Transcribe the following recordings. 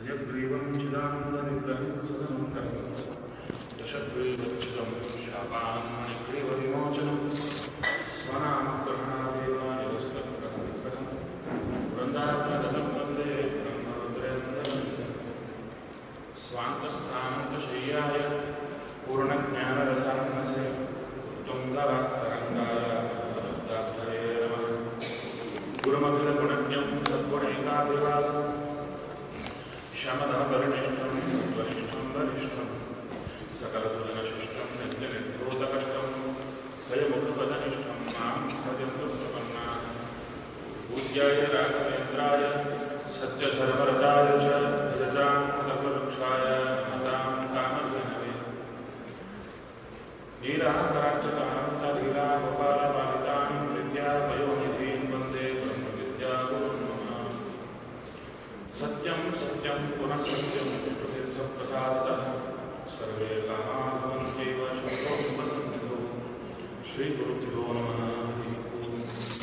हयग्रीवं चिदानन्दनिग्रहं सदनुग्रहं दशग्रीवच्छिदं शापान्मणिग्रीवविमोचनं स्वनामग्रहणादेव निरस्तग्रहविग्रहं वृन्दावनगतं वन्दे ब्रह्मरुद्रेन्द्रं स्वान्तस्थानन्तशय्याय पूर्णज्ञानरसात्मसे उत्तुङ्गवाक्तरङ्गाय वरदाभये नमः गुरुमखिलगुणज्ञं सद्गुणैकाभिवासं शमदमपरिनिष्ठं सद्वनिष्ठं वरिष्ठं सकलसुजनशिष्टं नित्यनिर्धूतकष्टं स्वयमुखपदनिष्ठं मां भजन्तु प्रपन्नाः पूज्याय राघवेन्द्राय सत्यधर्मरताय च भजतां कल्पवृक्षाय नमतां कामधेनवे लीलाकरार्चकान्तलीलागोपालपालितां विद्यापयोनिधीं वन्दे ब्रह्मविद्यागुरुं नमः सत्यं सत्यं पुनः सत्यं प्रसिद्धप्रसादतः सर्वे कामाः भवन्त्येव शुभो वसन्तो श्रीगुरुभ्यो नमः हरिः ओम्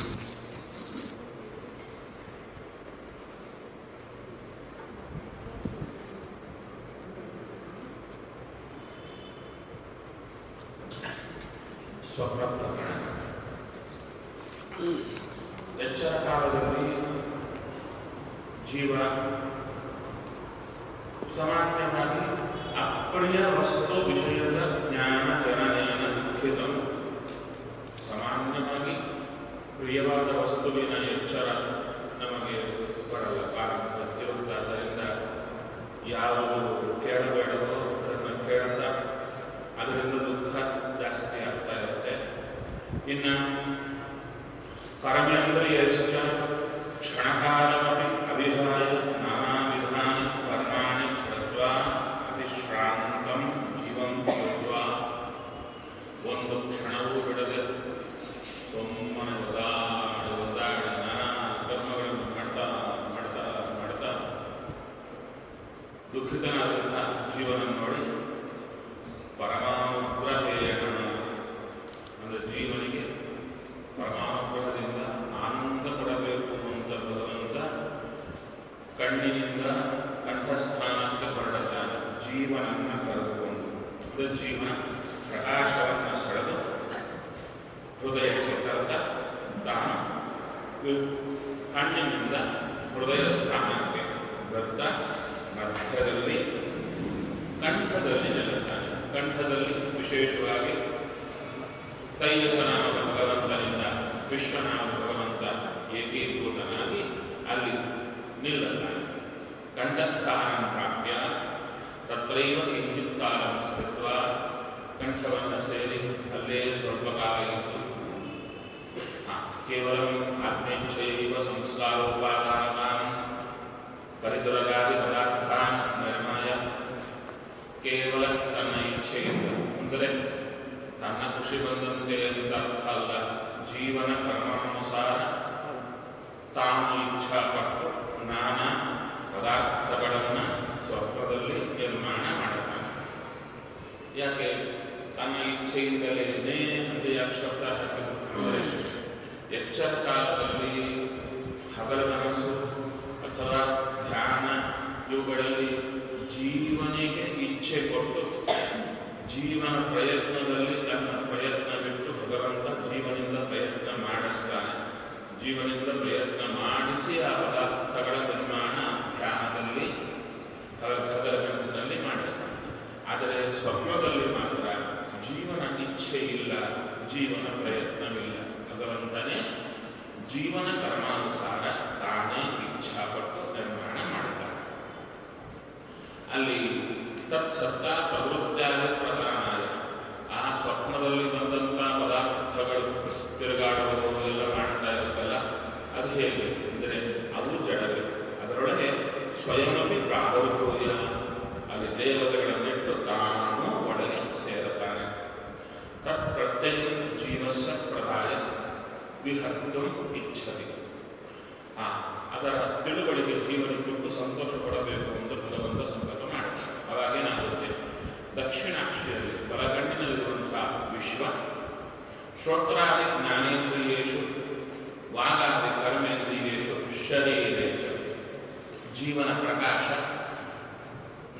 ಸ್ವಪ್ನ ಪ್ರಕರಣ ಎಚ್ಚರ ಕಾಲದಲ್ಲಿ ಜೀವ ಸಾಮಾನ್ಯವಾಗಿ ಅಪ್ರಿಯ ವಸ್ತು ವಿಷಯದ ಜ್ಞಾನ ಜನನೇನ ದುಃಖಿತ. ಸಾಮಾನ್ಯವಾಗಿ ಪ್ರಿಯವಾದ ವಸ್ತುವಿನ ಎಚ್ಚರ ನಮಗೆ ಬರಲ್ಲ, ಪ್ರಾರಂಭ ಇರುತ್ತಾದ್ದರಿಂದ ಯಾವುದು ಕೇಳಬೇಡವೋ ಅದನ್ನು ಕೇಳದ ಅದರಿಂದ ದುಃಖ ಜಾಸ್ತಿ ಆಗ್ತಾ ಇರುತ್ತೆ. ಇನ್ನು ಕರ್ಮೇಂದ್ರಿಯಶ್ಚ ಕ್ಷಣಕಾಲಮಪಿ ಅವಿಹಾಯ ನಾನಾ ವಿಧಾನಿ ಕರ್ಮಾಣಿ ಕೃತ್ವಾ ಅತಿಶ್ರಾಂತಂ ಜೀವಂ ಕೃತ್ವಾ, ಒಂದು ಕ್ಷಣವೂ ಬಿಡದೆ ಸುಮ್ಮನೆ ಒದ್ದಾಡಿ ನಾನಾ ಕರ್ಮಗಳನ್ನು ಮಾಡ್ತಾ ಮಾಡ್ತಾ ಮಾಡ್ತಾ ದುಃಖಿತನಾದಂಥ ಜೀವನ ನೋಡಿ ಪರಮಾನುಗ್ರಹೇಣ ಅಂದರೆ ಜೀವನಿಗೆ ಪರಮಾನುಗ್ರಹದಿಂದ ಆನಂದ ಕೊಡಬೇಕು ಅಂತ ಭಗವಂತ ಕಣ್ಣಿನಿಂದ ಕಂಠಸ್ಥಾನಕ್ಕೆ ಹೊರಡುತ್ತಾನೆ. ಜೀವನನ್ನು ಕರೆದುಕೊಂಡು ಅಂದರೆ ಜೀವನ ಪ್ರಕಾಶವನ್ನು ಸೆಳೆದು ಹೃದಯಕ್ಕೆ ತರತ ತಾನು ಕಣ್ಣಿನಿಂದ ಹೃದಯ ಸ್ಥಾನಕ್ಕೆ ಬರ್ತಾ ಮಧ್ಯದಲ್ಲಿ ಕಂಠದಲ್ಲಿ ನಿಲ್ಲುತ್ತಾನೆ. ಕಂಠದಲ್ಲಿ ವಿಶೇಷವಾಗಿ ತೈಜಸನಾಮ ಭಗವಂತನಿಂದ ವಿಶ್ವನಾಮ ಭಗವಂತ ಏಕೀಭೂತನಾಗಿ ಅಲ್ಲಿ ನಿಲ್ಲುತ್ತಾನೆ. ಕಂಠಸ್ಥಾನ ಪ್ರಾಪ್ಯ ತತ್ರೈವ ಕಿಂಚಿತ್ ಕಾಲ ಸ್ಥಿತ್ವ, ಕಂಠವನ್ನು ಸೇರಿ ಅಲ್ಲೇ ಸ್ವಲ್ಪ ಕಾಲ ಇದ್ದು ಕೇವಲ ಆತ್ಮೇಚ್ಛೈವ ಸಂಸ್ಕಾರೋಪಾದಾನಾಂ ಪರಿದುರಗಾದಿ ಪದಾರ್ಥಾನ್ ನಿರ್ಮಾಯ, ಕೇವಲ ತನ್ನ ಇಚ್ಛೆಯಿಂದ ಅಂದರೆ ತನ್ನ ಖುಷಿ ಬಂದಂತೆ ಅಂತ ಅರ್ಥ ಅಲ್ಲ, ಜೀವನ ಕರ್ಮಾನುಸಾರ ತಾನು ಇಚ್ಛಾಪಟ್ಟು ನಾನಾ ಪದಾರ್ಥಗಳನ್ನು ಸ್ವಪ್ನದಲ್ಲಿ ನಿರ್ಮಾಣ ಮಾಡುತ್ತಾನೆ. ಯಾಕೆ ತನ್ನ ಇಚ್ಛೆಯಿಂದಲೇ ಅಂತ ಯಾಕೆ ಶಬ್ದ ಹಾಕಿದರೆ, ಎಚ್ಚರ ಕಾಲದಲ್ಲಿ ಹಗಲ ಮನಸ್ಸು ಅಥವಾ ಧ್ಯಾನ ಇವುಗಳಲ್ಲಿ ಜೀವನಿಗೆ ಇಚ್ಛೆ ಕೊಟ್ಟು ಜೀವನ ಪ್ರಯತ್ನದಲ್ಲಿ ತನ್ನ ಪ್ರಯತ್ನ ಬಿಟ್ಟು ಭಗವಂತ ಜೀವನಿಂದ ಪ್ರಯತ್ನ ಮಾಡಿಸ್ತಾನೆ. ಜೀವನಿಂದ ಪ್ರಯತ್ನ ಮಾಡಿಸಿ ಆ ಪದಾರ್ಥಗಳ ನಿರ್ಮಾಣ ಧ್ಯಾನದಲ್ಲಿ ಹಗಲ ಮನಸ್ಸಿನಲ್ಲಿ ಮಾಡಿಸ್ತಾನೆ. ಆದರೆ ಸ್ವಪ್ನದಲ್ಲಿ ಮಾತ್ರ ಜೀವನ ಇಚ್ಛೆ ಇಲ್ಲ, ಜೀವನ ಪ್ರಯತ್ನವಿಲ್ಲ. ಭಗವಂತನೇ ಜೀವನ ಕರ್ಮಾನುಸಾರ ತಾನೇ ಇಚ್ಛಾಪಟ್ಟು ನಿರ್ಮಾಣ ಮಾಡುತ್ತಾನೆ. ಅಲ್ಲಿ ತತ್ಸತ್ತ ಪ್ರವೃತ್ತಿಯಾದ ಪ್ರಧಾನಾಯ, ಆ ಸ್ವಪ್ನದಲ್ಲಿ ಬಂದಂಥ ಪದಾರ್ಥಗಳು ತಿರುಗಾಡುವುದು ಎಲ್ಲ ಮಾಡ್ತಾ ಇರುತ್ತಲ್ಲ, ಅದು ಹೇಗೆ ಅಂದರೆ ಅದು ಜಡವೇ. ಅದರೊಳಗೆ ಸ್ವಯಮಪಿ ಪ್ರಾದುರ್ಭೂಯ, ಅಲ್ಲಿ ದೇವತೆಗಳನ್ನಿಟ್ಟು ತಾನು ಒಳಗೆ ಸೇರುತ್ತಾನೆ. ತತ್ ಪ್ರತ್ಯಯ ಜೀವಸ್ಸ ಪ್ರದಾಯ ವಿಹರ್ತು ಇಚ್ಛತಿ. ಅದರ ತಿಳುವಳಿಕೆ ಜೀವನಕ್ಕೂ ಸಂತೋಷ ಪಡಬೇಕು ಎಂದು ಭಗವಂತ ಸಂಕಲ್ಪ ಮಾಡ್ತಾನೆ. ಅವಾಗೇನಾಗುತ್ತೆ, ದಕ್ಷಿಣಾಕ್ಷಿಯಲ್ಲಿ ಬಲಗಣ್ಣಿನಲ್ಲಿರುವಂತಹ ವಿಶ್ವ, ಶ್ರೋತ್ರಾದಿ ಜ್ಞಾನೇಂದ್ರಿಯೇಷು ವಾಗಾದಿ ಕರ್ಮೇಂದ್ರಿಯೇಷು ಶರೀರೇ ಚ, ಜೀವನ ಪ್ರಕಾಶ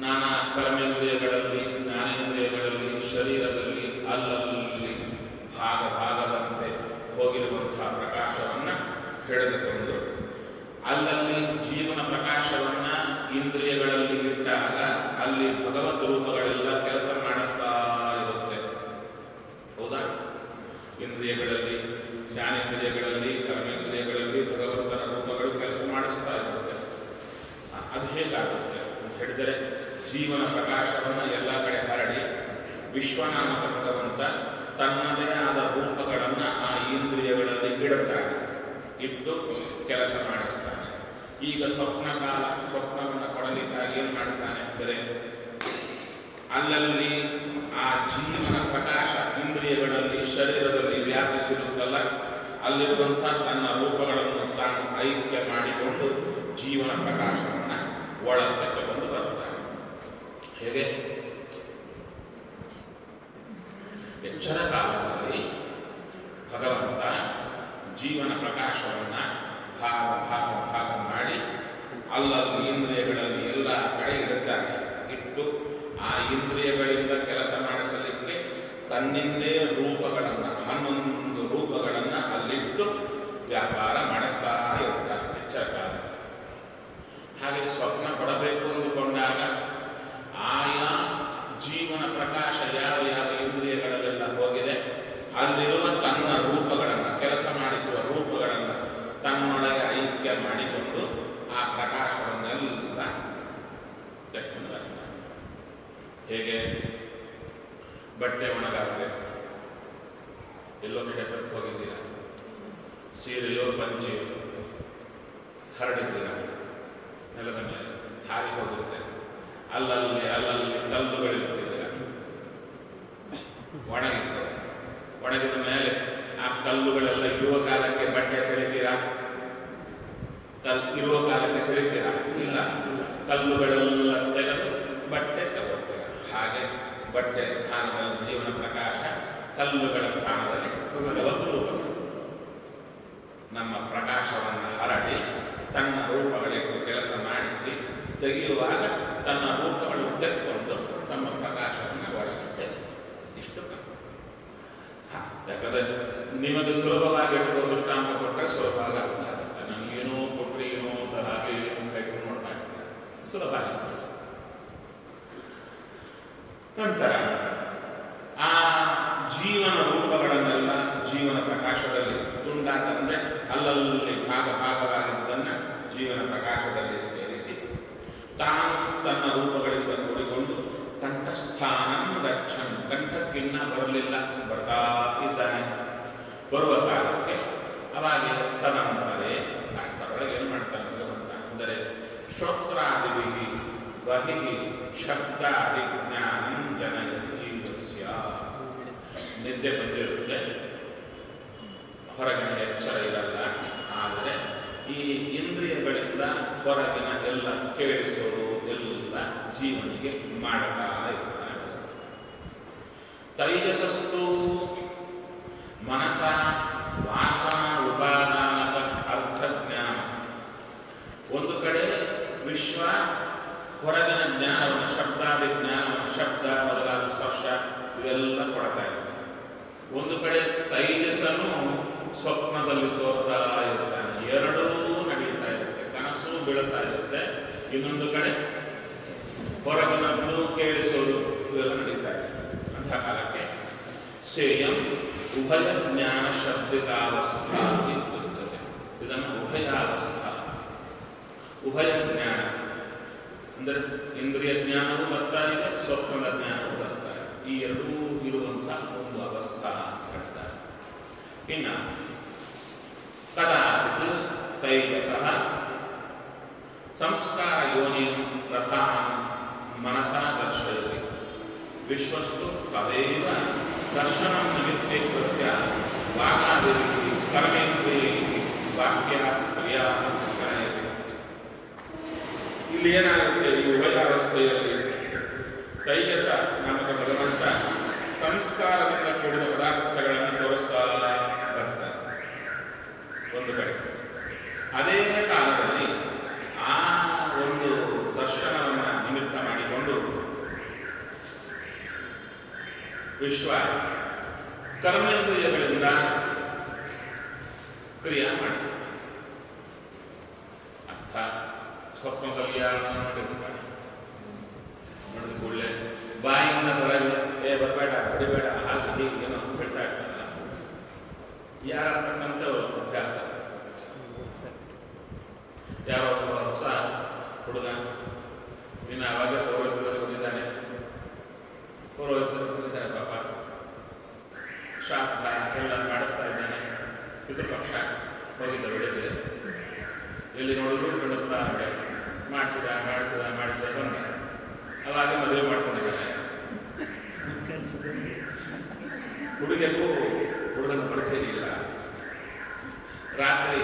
ನಾನಾ ಕರ್ಮೇಂದ್ರಿಯಗಳಲ್ಲಿ, ಜ್ಞಾನೇಂದ್ರಿಯಗಳಲ್ಲಿ, ಶರೀರದಲ್ಲಿ ಅಲ್ಲಲ್ಲಿ ಭಾಗದಂತೆ ಹೋಗಿರುವಂತಹ ಪ್ರಕಾಶವನ್ನು ಹಿಡಿದುಕೊಂಡು ಅಲ್ಲಲ್ಲಿ ಜೀವನ ಪ್ರಕಾಶವನ್ನು ಇಂದ್ರಿಯಗಳಲ್ಲಿ ಇಟ್ಟಾಗ ಅಲ್ಲಿ ಭಗವದ್ ರೂಪಗಳೆಲ್ಲ ಕೆಲಸ ಮಾಡಿಸ್ತಾ ಇರುತ್ತೆ. ಹೌದಾ? ಇಂದ್ರಿಯಗಳಲ್ಲಿ, ಜ್ಞಾನೇಂದ್ರಿಯಗಳಲ್ಲಿ, ಕರ್ಮೇಂದ್ರಿಯಗಳಲ್ಲಿ ಭಗವಂತನ ರೂಪಗಳು ಕೆಲಸ ಮಾಡಿಸ್ತಾ ಇರುತ್ತೆ. ಅದು ಹೇಗಾಗುತ್ತೆ ಅಂತ ಹೇಳಿದರೆ, ಜೀವನ ಪ್ರಕಾಶವನ್ನು ಎಲ್ಲ ಕಡೆ ಹರಡಿ ವಿಶ್ವನಾಮಕ ಭಗವಂತ ತನ್ನದೇ ಆದ ರೂಪಗಳನ್ನು ಆ ಇಂದ್ರಿಯಗಳಲ್ಲಿ ಇಡುತ್ತಾನೆ, ಇಟ್ಟು ಕೆಲಸ ಮಾಡಿಸ್ತಾನೆ. ಈಗ ಸ್ವಪ್ನವನ್ನು ಕೊಡಲಿಕ್ಕಾಗಿ ಏನು ಮಾಡ್ತಾನೆ ಅಂದರೆ, ಅಲ್ಲಲ್ಲಿ ಆ ಜೀವನ ಪ್ರಕಾಶ ಇಂದ್ರಿಯಗಳಲ್ಲಿ, ಶರೀರದಲ್ಲಿ ವ್ಯಾಪಿಸಿರುತ್ತಲ್ಲ, ಅಲ್ಲಿರುವಂಥ ತನ್ನ ರೂಪಗಳನ್ನು ತಾನು ಐಕ್ಯ ಮಾಡಿಕೊಂಡು ಜೀವನ ಪ್ರಕಾಶವನ್ನು ಒಳಗೆ ತಗೊಂಡು ಬರ್ತಾನೆ. ಹೇಗೆ? ಎಚ್ಚರ ಕಾಲದಲ್ಲಿ ಭಗವಂತ ಜೀವನ ಪ್ರಕಾಶವನ್ನು ಭಾಗ ಮಾಡಿ ಅಲ್ಲಲ್ಲಿ ಇಂದ್ರಿಯಗಳಲ್ಲಿ ಎಲ್ಲ ಕಡೆ ಇಡುತ್ತಾನೆ. ಇಟ್ಟು ಆ ಇಂದ್ರಿಯಗಳಿಂದ ಕೆಲಸ ಮಾಡಿಸಲಿಕ್ಕೆ ತನ್ನಿಂದೇ ರೂಪಗಳನ್ನು, 11 ರೂಪಗಳನ್ನು ಅಲ್ಲಿಟ್ಟು ವ್ಯಾಪಾರ ಮಾಡಿಸ್ತಾ ಇರ್ತಾನೆ ಎಚ್ಚರ ಕಾಲ. ಹಾಗೆ ಸ್ವಪ್ನ ಕೊಡಬೇಕು ಅಂದುಕೊಂಡಾಗ ಆಯಾ ಜೀವನ ಪ್ರಕಾಶ ಯಾವ ಯಾವ ಇಂದ್ರಿಯಗಳಲ್ಲೆಲ್ಲ ಹೋಗಿದೆ ಅಲ್ಲಿರುವ ತನ್ನ ರೂಪಗಳನ್ನು, ಕೆಲಸ ಮಾಡಿಸುವ ರೂಪಗಳನ್ನು ತನ್ನೊಳಗೆ ಐಕ್ಯ ಮಾಡಿಕೊಂಡು ಆ ಪ್ರಕಾಶವನ್ನೆಲ್ಲ ತೆಕ್ಕೊಂಡು ಬರ್ತಾನೆ. ಹೇಗೆ? ಬಟ್ಟೆ ಒಣಗಾಗಬೇಕು. ಎಲ್ಲೋ ಕ್ಷೇತ್ರಕ್ಕೆ ಹೋಗಿದ್ದೀರ, ಸೀರೆಯೋ ಪಂಚೆಯೋ ಹರಡಿದ್ದೀರ, ನೆಲದ ಮೇಲೆ ಹಾರಿ ಹೋಗುತ್ತೆ. ಅಲ್ಲಲ್ಲಿ ಕಲ್ಲುಗಳಿಟ್ಟಿದ್ದೀರ, ಒಣಗಿರ್ತವೆ. ಒಣಗಿದ ಮೇಲೆ ಆ ಕಲ್ಲುಗಳೆಲ್ಲ ಇರುವ ಕಾಲಕ್ಕೆ ಬಟ್ಟೆ ಸೆಳಿತೀರಾ? ಇರುವ ಕಾಲಕ್ಕೆ ಸೆಳಿತೀರಾ? ಇಲ್ಲ. ಕಲ್ಲುಗಳೆಲ್ಲ ತೆಗೆದು ಬಟ್ಟೆ ತಗೊಳ್ತೀರ. ಹಾಗೆ ಬಟ್ಟೆ ಸ್ಥಾನದಲ್ಲಿ ಜೀವನ ಪ್ರಕಾಶ, ಕಲ್ಲುಗಳ ಸ್ಥಾನದಲ್ಲಿ ಭಗವದ್ ರೂಪಗಳು ನಮ್ಮ ಪ್ರಕಾಶವನ್ನು ಹರಡಿ ತನ್ನ ರೂಪಗಳಿಟ್ಟು ಕೆಲಸ ಮಾಡಿಸಿ ತೆಗೆಯುವಾಗ ತನ್ನ ರೂಪಗಳು ತೆಕ್ಕೊಂಡು ತಮ್ಮ ಪ್ರಕಾಶವನ್ನು ಒಳಗಿಸಿ. ಇಷ್ಟು ಯಾಕಂದರೆ ನಿಮಗೆ ಸುಲಭವಾಗಿ ಇಟ್ಟು ದೃಷ್ಟಾಂತ ಕೊಟ್ಟರೆ ಸುಲಭವಾಗಿ ಅರ್ಥ ಆಗುತ್ತೆ. ನನಗೇನೋ ಕೊಟ್ಟರೆ ಏನೋ ಹಾಗೆ ಕೈಕೊಂಡು ನೋಡ್ತಾ ಇರ್ತಾರೆ, ಸುಲಭ ಆಗುತ್ತೆ. ನಂತರ ಆ ಜೀವನ ರೂಪಗಳನ್ನೆಲ್ಲ ಜೀವನ ಪ್ರಕಾಶದಲ್ಲಿ ತುಂಡಾತಂದರೆ ಅಲ್ಲಲ್ಲಿ ಭಾಗವಾಗಿದ್ದನ್ನು ಜೀವನ ಪ್ರಕಾಶದಲ್ಲಿ ಸೇರಿಸಿ ತಾನು ತನ್ನ ರೂಪಗಳಿಂದ ಕೂಡಿಕೊಂಡು ಕಂಠಸ್ಥಾನ ಗಚ್ಚನ್, ಕಂಠಕ್ಕಿನ್ನ ಬರಲಿಲ್ಲ, ಬರ್ತಾ ಇದ್ದಾನೆ. ಬರುವ ಕಾಲಕ್ಕೆ ಅವಾಗ ತದಂತರೇ ಅಷ್ಟರೊಳಗೆ ಏನು ಮಾಡ್ತಾನೆ ಭಗವಂತ ಅಂದರೆ, ಶ್ರೋತ್ರಾದಿಭಿ ಬಹಿ ಶಬ್ದಾದಿ ಜ್ಞಾನ ಜನಯತಿ ಜೀವಸ್ಯ. ನಿದ್ದೆ ಬಂದಿರುತ್ತೆ, ಹೊರಗಿನ ಎಚ್ಚರ ಇರಲ್ಲ, ಆದರೆ ಈ ಇಂದ್ರಿಯಗಳಿಂದ ಹೊರಗಿನ ಎಲ್ಲ ಕೇಳಿಸೋದು ಎಲ್ಲ ಜೀವನಿಗೆ ಮಾಡ್ತಾ ಇರ್ತಾನೆ. ತೈಜಸಸ್ತು ಮನಸ ವಾಸನ ಉಪಾದಾನಕ ಅರ್ಥಜ್ಞಾನ. ಒಂದು ಕಡೆ ವಿಶ್ವ ಹೊರಗಿನ ಜ್ಞಾನವನ್ನು, ಶಬ್ದಾದಿ ಜ್ಞಾನವನ್ನು, ಶಬ್ದ ಮೊದಲಾದ ಸ್ಪರ್ಶ ಇವೆಲ್ಲ ಕೊಡ್ತಾ ಇದೆ. ಒಂದು ಕಡೆ ತೈಜಸ್ಸನ್ನು ಸ್ವಪ್ನದಲ್ಲಿ ತೋರ್ತಾ ಇರ್ತಾನೆ. ಎರಡೂ ನಡೀತಾ ಇರುತ್ತೆ, ಕನಸು ಬೀಳುತ್ತಾ ಇರುತ್ತೆ. ಇನ್ನೊಂದು ಕಡೆ ಹೊರಗಿನದ್ದು ಕೇಳಿಸೋದು ಇವೆಲ್ಲ ನಡೀತಾ ಇದೆ. ಅಂಥ ಕಾಲಕ್ಕೆ ಸೇಯಂ ಉಭಯ ಜ್ಞಾನ ಶಬ್ದಿತಾವಸ್ಥಾ ಇತ್ಯುಚ್ಯತೆ. ಇದನ್ನು ಉಭಯಾವಸ್ಥಾ, ಉಭಯ ಜ್ಞಾನ ಅಂದರೆ ಇಂದ್ರಿಯ ಜ್ಞಾನವೂ ಬರ್ತಾ ಇದೆ, ಸ್ವಪ್ನದ ಜ್ಞಾನವೂ ಬರ್ತಾ ಇದೆ. ಈ ಎರಡೂ ಇರುವಂತಹ ಒಂದು ಅವಸ್ಥಾ ಹೇಳ್ತಾರೆ. ಇನ್ನು ಕದಾಚಿತ್ ತೈಜಸಃ ಸಂಸ್ಕಾರ ಯೋನಿ ಪ್ರಧಾನ ಮನಸಾ ದರ್ಶಯತಿ ವಿಶ್ವಸ್ತು ತದೇವ ದರ್ಶನ ನಿಮಿತ್ತೀಕೃತ್ಯ ವಾಗಾದಿಭಿಃ ಕರ್ಮೇಂದ್ರಿಯೈಃ ವಾಕ್ಯ ಕ್ರಿಯಾ ಕರಯತಿ. ಇಲ್ಲಿ ಏನಾಗುತ್ತೆ, ಈ ಉಭಯಾವಸ್ಥೆಯಲ್ಲಿ ತೈಜಸ ನಾಮಕ ಭಗವಂತ ಸಂಸ್ಕಾರದಿಂದ ಕೂಡಿದ ಪದಾರ್ಥಗಳನ್ನು ತೋರಿಸ್ತಾ ಬರ್ತಾರೆ ಒಂದು ಕಡೆ. ಅದೇ ಕಾಲದಲ್ಲಿ ಆ ಒಂದು ದರ್ಶನವನ್ನು ನಿಮಿತ್ತ ಮಾಡಿಕೊಂಡು ವಿಶ್ವ ಕರ್ಮೇಂದ್ರಿಯಗಳಿಂದ ಕ್ರಿಯೆ ಮಾಡಿಸ್ತಾನೆ. ಅರ್ಥ ಸ್ವಪ್ನದಲ್ಲಿ ಯಾರನ್ನ ನೋಡಿರ್ತಾನೆ, ನೋಡಿದ ಕೂಡಲೇ ಬಾಯಿಂದ ಹೊರಗೆ ಬರಬೇಡ ಹೊಡಿಬೇಡ ಹಾಗೆ ಹೀಗೆ ಏನೋ ಹೇಳ್ತಾ ಇರ್ತಾನಲ್ಲ, ಯಾರತಕ್ಕಂಥ ಅಭ್ಯಾಸ. ಯಾರೋ ಹೊಸ ಹುಡುಗ ಇನ್ನು ಅವಾಗ ಪೌರೋಹಿತದಲ್ಲಿ ಬಂದಿದ್ದಾನೆ, ಪಾಪ ಶಾಖ ಎಲ್ಲ ಮಾಡಿಸ್ತಾ ಇದ್ದಾನೆ. ಪಿತೃಪಕ್ಷ ಹೋಗಿದ್ದ ಬೆಳಿಗ್ಗೆ ಎಲ್ಲಿ ನೋಡಿದ್ರು ಗಣಪ ಮಾಡಿಸಿದ ಬಂದ. ಅವಾಗ ಮದುವೆ ಮಾಡ್ಕೊಂಡಿದ್ದಾನೆ. ಹುಡುಗಿಗೂ ಹುಡುಗನ ಪರಿಚಯ ಇಲ್ಲ. ರಾತ್ರಿ